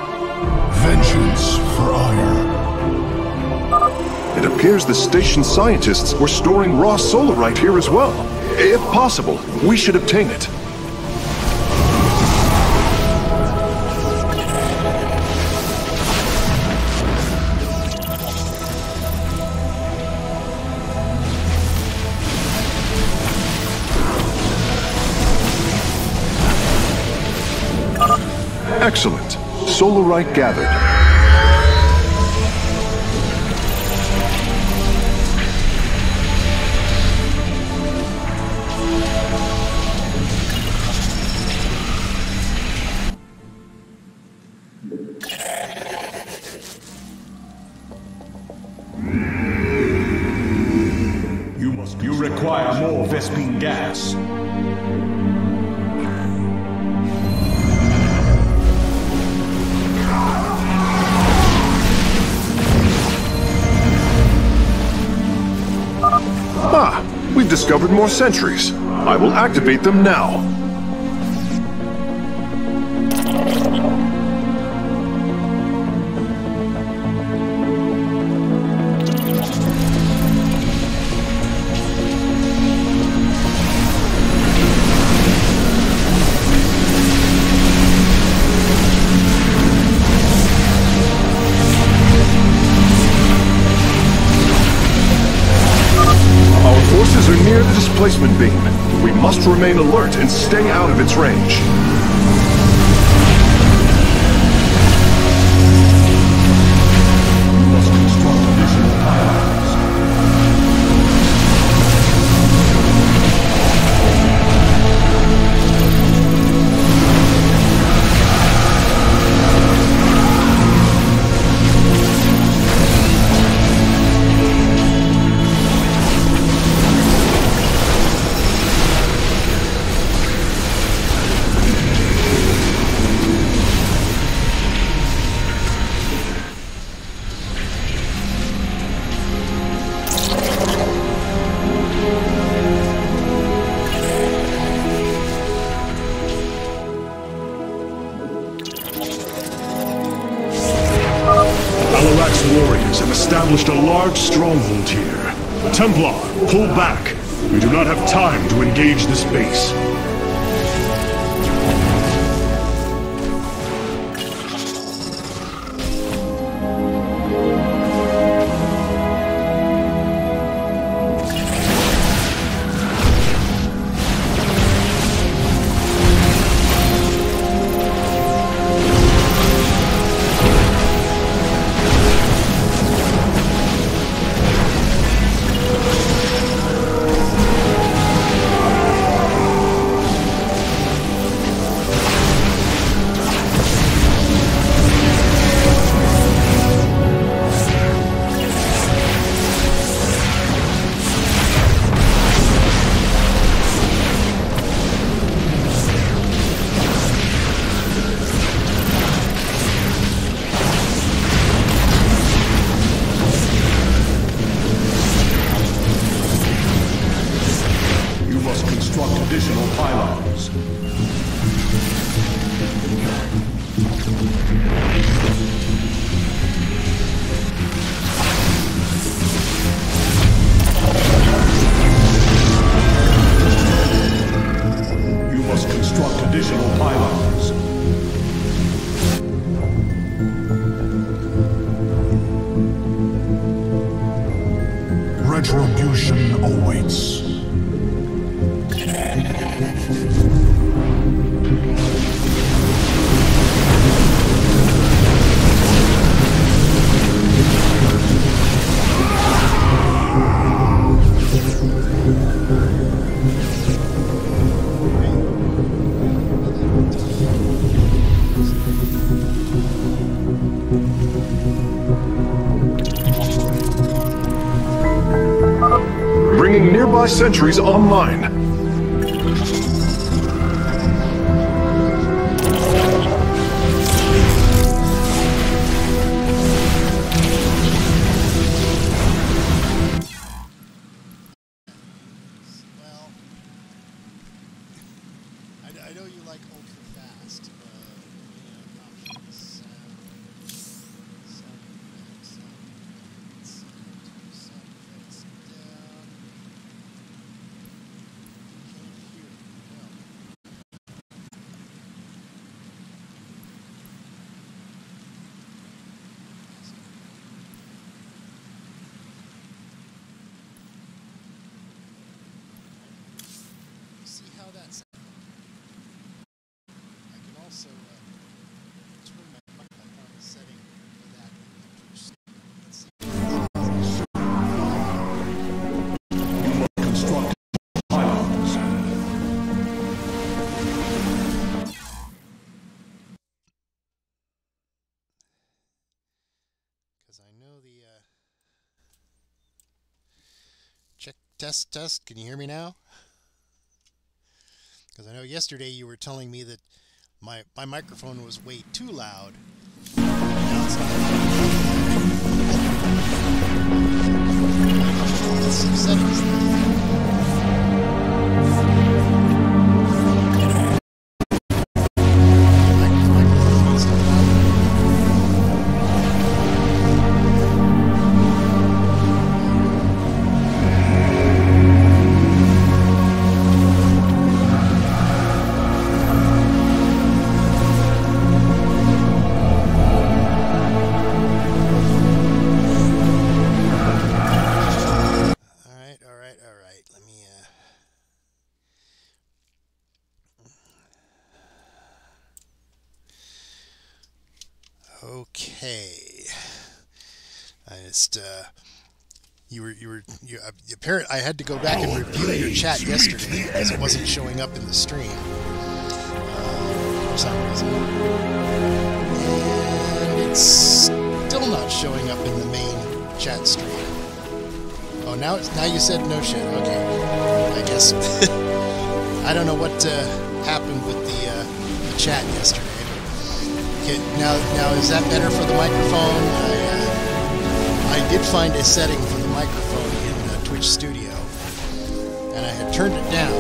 Vengeance for ire. It appears the station scientists were storing raw solarite here as well. If possible, we should obtain it. Excellent. Solarite gathered. You must. You require more Vespene gas. discovered more sentries. I will activate them now. Displacement beam. We must remain alert and stay out of its range. You must construct additional pylons. Warriors have established a large stronghold here. Templar, pull back. We do not have time to engage this base. Additional pylons. You must construct additional pylons. Retribution awaits. Bringing nearby sentries online. Test, test. Can you hear me now? Because I know yesterday you were telling me that my my microphone was way too loud. Now it's not. Let's see settings. Okay. I just uh, you were you were you uh, apparent. I had to go back and review your chat yesterday because it wasn't showing up in the stream uh, for some reason, and it's still not showing up in the main chat stream. Oh, now it's now you said no shit. Okay, I guess I don't know what uh, happened with the uh, the chat yesterday. Okay, now now is that better for the microphone? I, uh, I did find a setting for the microphone in uh, Twitch Studio, and I had turned it down.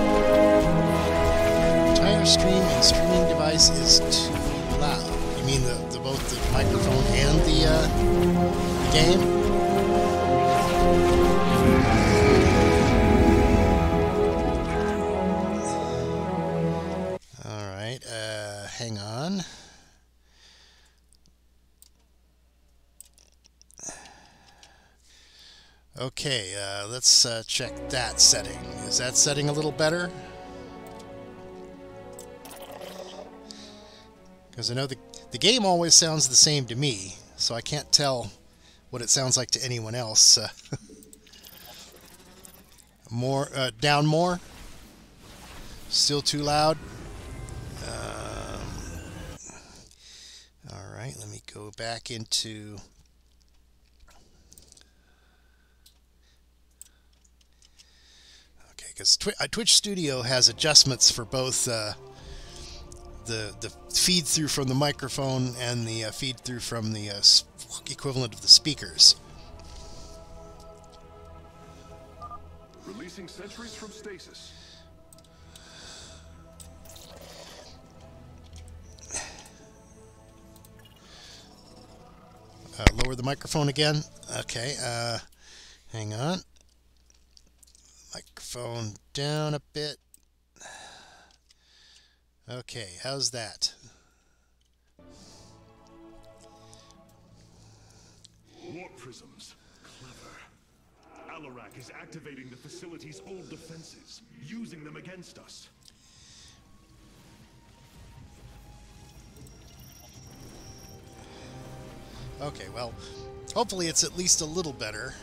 Entire stream and streaming device is too loud. You mean the, the both the microphone and the, uh, the game? All right, uh, hang on. Okay, uh, let's uh, check that setting. Is that setting a little better? Because I know the, the game always sounds the same to me, so I can't tell what it sounds like to anyone else. Uh, more, uh, down more? Still too loud? Um, Alright, let me go back into... Because Twi uh, Twitch Studio has adjustments for both uh, the the feed through from the microphone and the uh, feed through from the uh, equivalent of the speakers. Releasing sentries from stasis. Uh, lower the microphone again. Okay, uh, hang on. Microphone down a bit. Okay, how's that? Warp prisms. Clever. Alarak is activating the facility's old defenses, using them against us. Okay, well, hopefully it's at least a little better.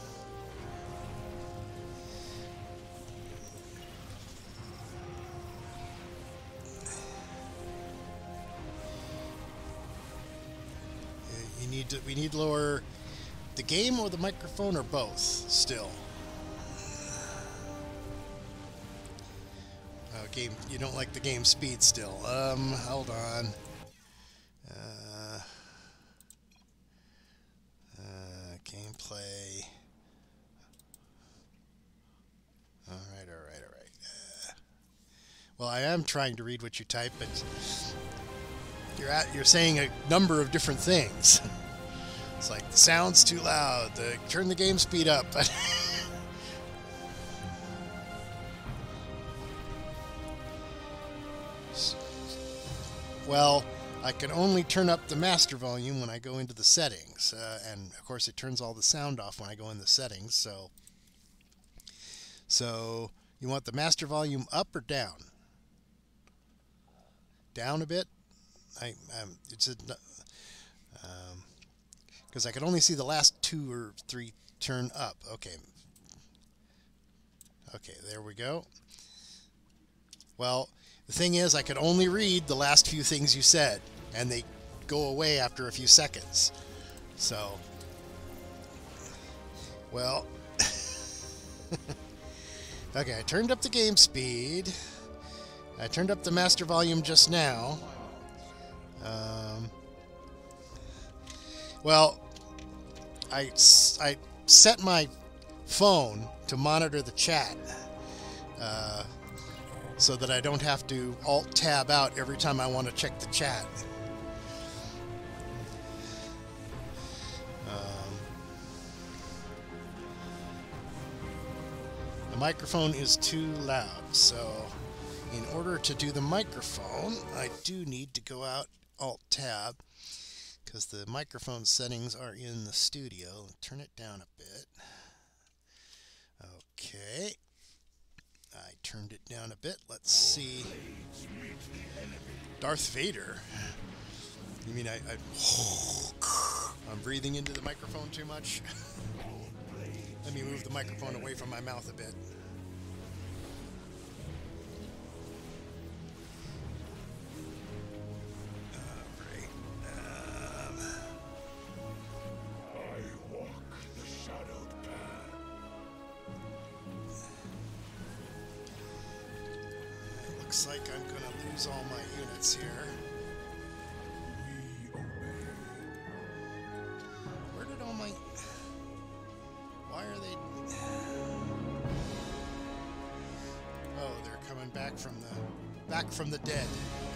You need to, we need to lower the game or the microphone or both still. Oh, game, you don't like the game speed still. Um, hold on. Uh, uh, gameplay. All right, all right, all right. Uh, well, I am trying to read what you type, but you're at, you're saying a number of different things. It's like the sound's too loud. The, turn the game speed up. Well, I can only turn up the master volume when I go into the settings, uh, and of course it turns all the sound off when I go in the settings. So, so you want the master volume up or down? Down a bit. I um, it's a um, because I could only see the last two or three turn up. Okay. Okay, there we go. Well, the thing is, I could only read the last few things you said, and they go away after a few seconds. So, well, okay, I turned up the game speed. I turned up the master volume just now. Um, well, I, I set my phone to monitor the chat uh, so that I don't have to alt-tab out every time I want to check the chat. Um, the microphone is too loud, so in order to do the microphone, I do need to go out alt-tab, because the microphone settings are in the studio. Turn it down a bit. Okay. I turned it down a bit. Let's see. Darth Vader. You mean I, I I'm breathing into the microphone too much? Let me move the microphone away from my mouth a bit. Alright. Um, I walk the shadowed path. it looks like I'm gonna lose all my units here. Where did all my... Why are they... Oh, they're coming back from the... Back from the dead.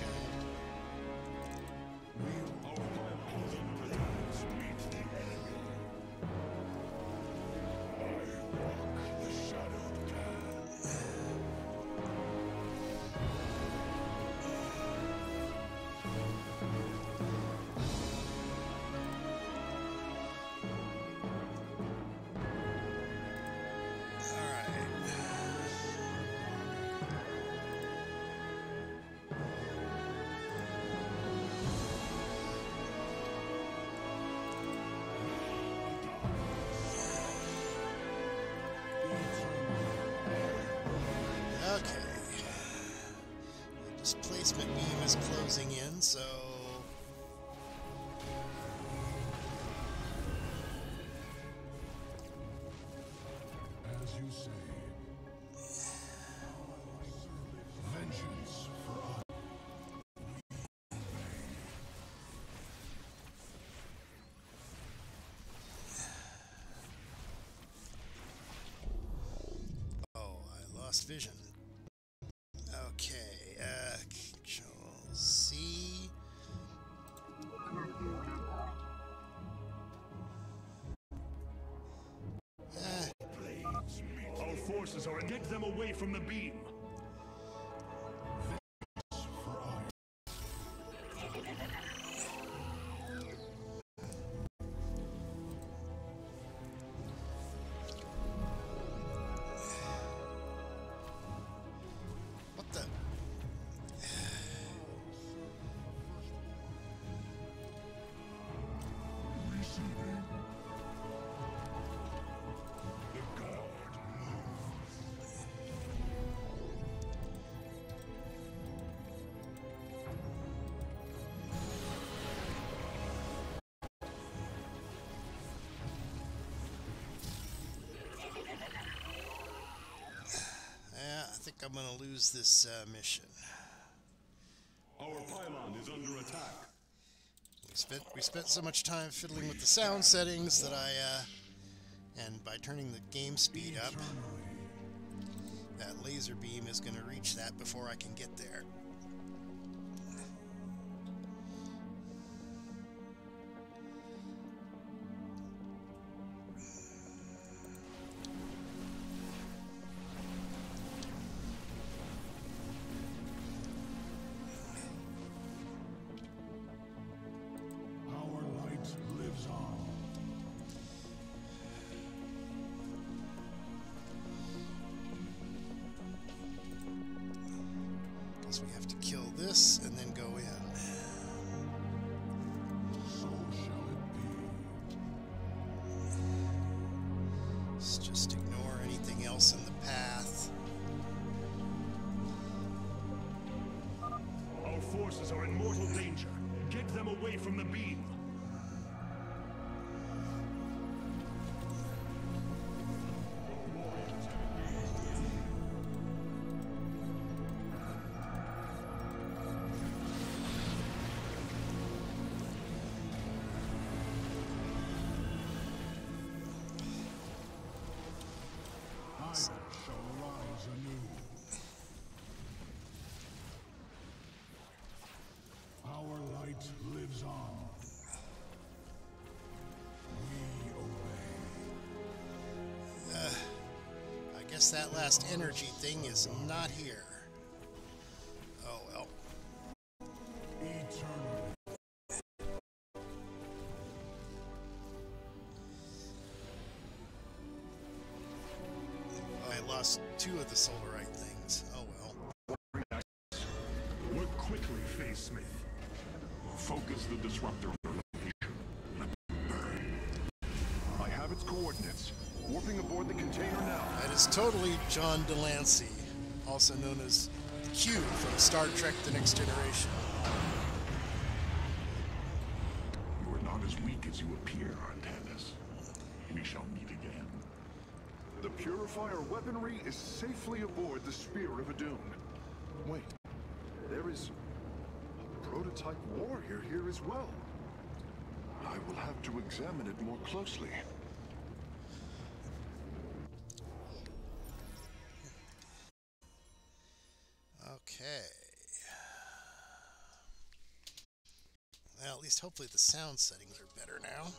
Okay. The displacement beam is closing in, so... As you say, vengeance for us. Oh, I lost vision. Okay, uh, Control C. Uh, Our forces are... Get them away from the beam! what the? Yeah, I think I'm gonna lose this uh, mission. Our pylon is under attack. We spent we spent so much time fiddling with the sound settings that I uh, and by turning the game speed up, that laser beam is going to reach that before I can get there. Our light lives on. Guess we have to kill this and then go in. So shall it be. Let's just ignore anything else in the path. Our forces are in mortal danger. Get them away from the beam. I shall rise anew. Our light lives on. We obey. I guess that last energy thing is not here. Oh well. Eternal. I lost two of the solarite things. Oh well. Work quickly, Face Smith. Focus the disruptor. Everything aboard the container now. That is totally John Delancey, also known as Q from Star Trek The Next Generation. You are not as weak as you appear, Artanis. We shall meet again. The Purifier weaponry is safely aboard the Spear of Adun. Wait, there is a prototype warrior here as well. I will have to examine it more closely. Okay. Well, at least hopefully the sound settings are better now.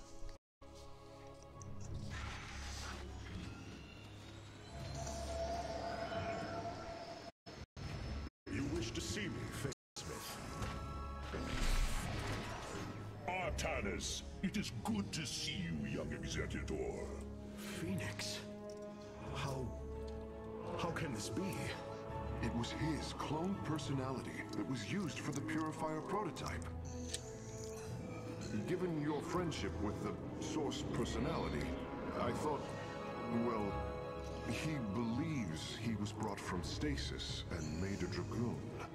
You wish to see me, Smith? Artanis, it is good to see you, young Executor. Phoenix? How... how can this be? It was his cloned personality that was used for the Purifier prototype. Given your friendship with the Source personality, I thought, well, he believes he was brought from stasis and made a Dragoon.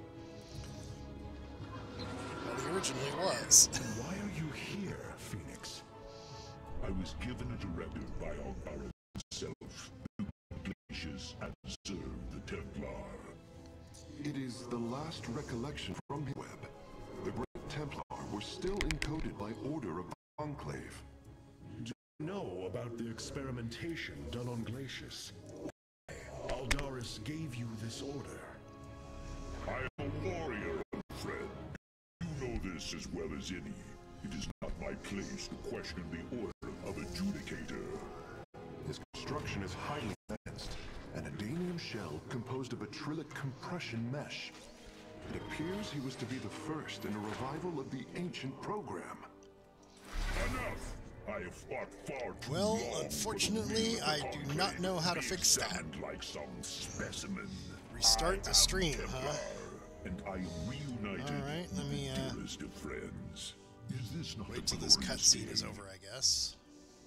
Well, he originally was. Then why are you here, Phoenix? I was given a directive by Algara himself to Glacius and serve the Templar. It is the last recollection from his web. The Great Templar were still encoded by order of the Enclave. Do you know about the experimentation done on Glacius? Algaris gave you this order. I am a warrior, friend. You know this as well as any. It is not my place to question the order of Adjudicator. His construction is highly advanced. An Adanium shell composed of a trillic compression mesh. It appears he was to be the first in a revival of the ancient program. Enough! I have fought far too Well, long unfortunately, I do not know how to fix that. Like some specimen. Restart the stream, huh? And I am reunited All right, let me uh, with the dearest of friends. Is this not wait a till this glorious cutscene is day? over, I guess.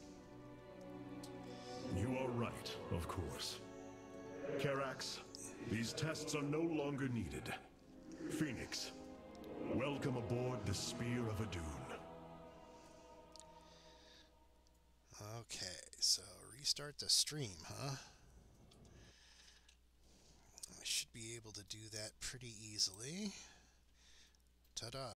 You are right, of course. Karax, these tests are no longer needed. Phoenix, welcome aboard the Spear of Adun. Okay, so restart the stream, huh? I should be able to do that pretty easily. Ta-da.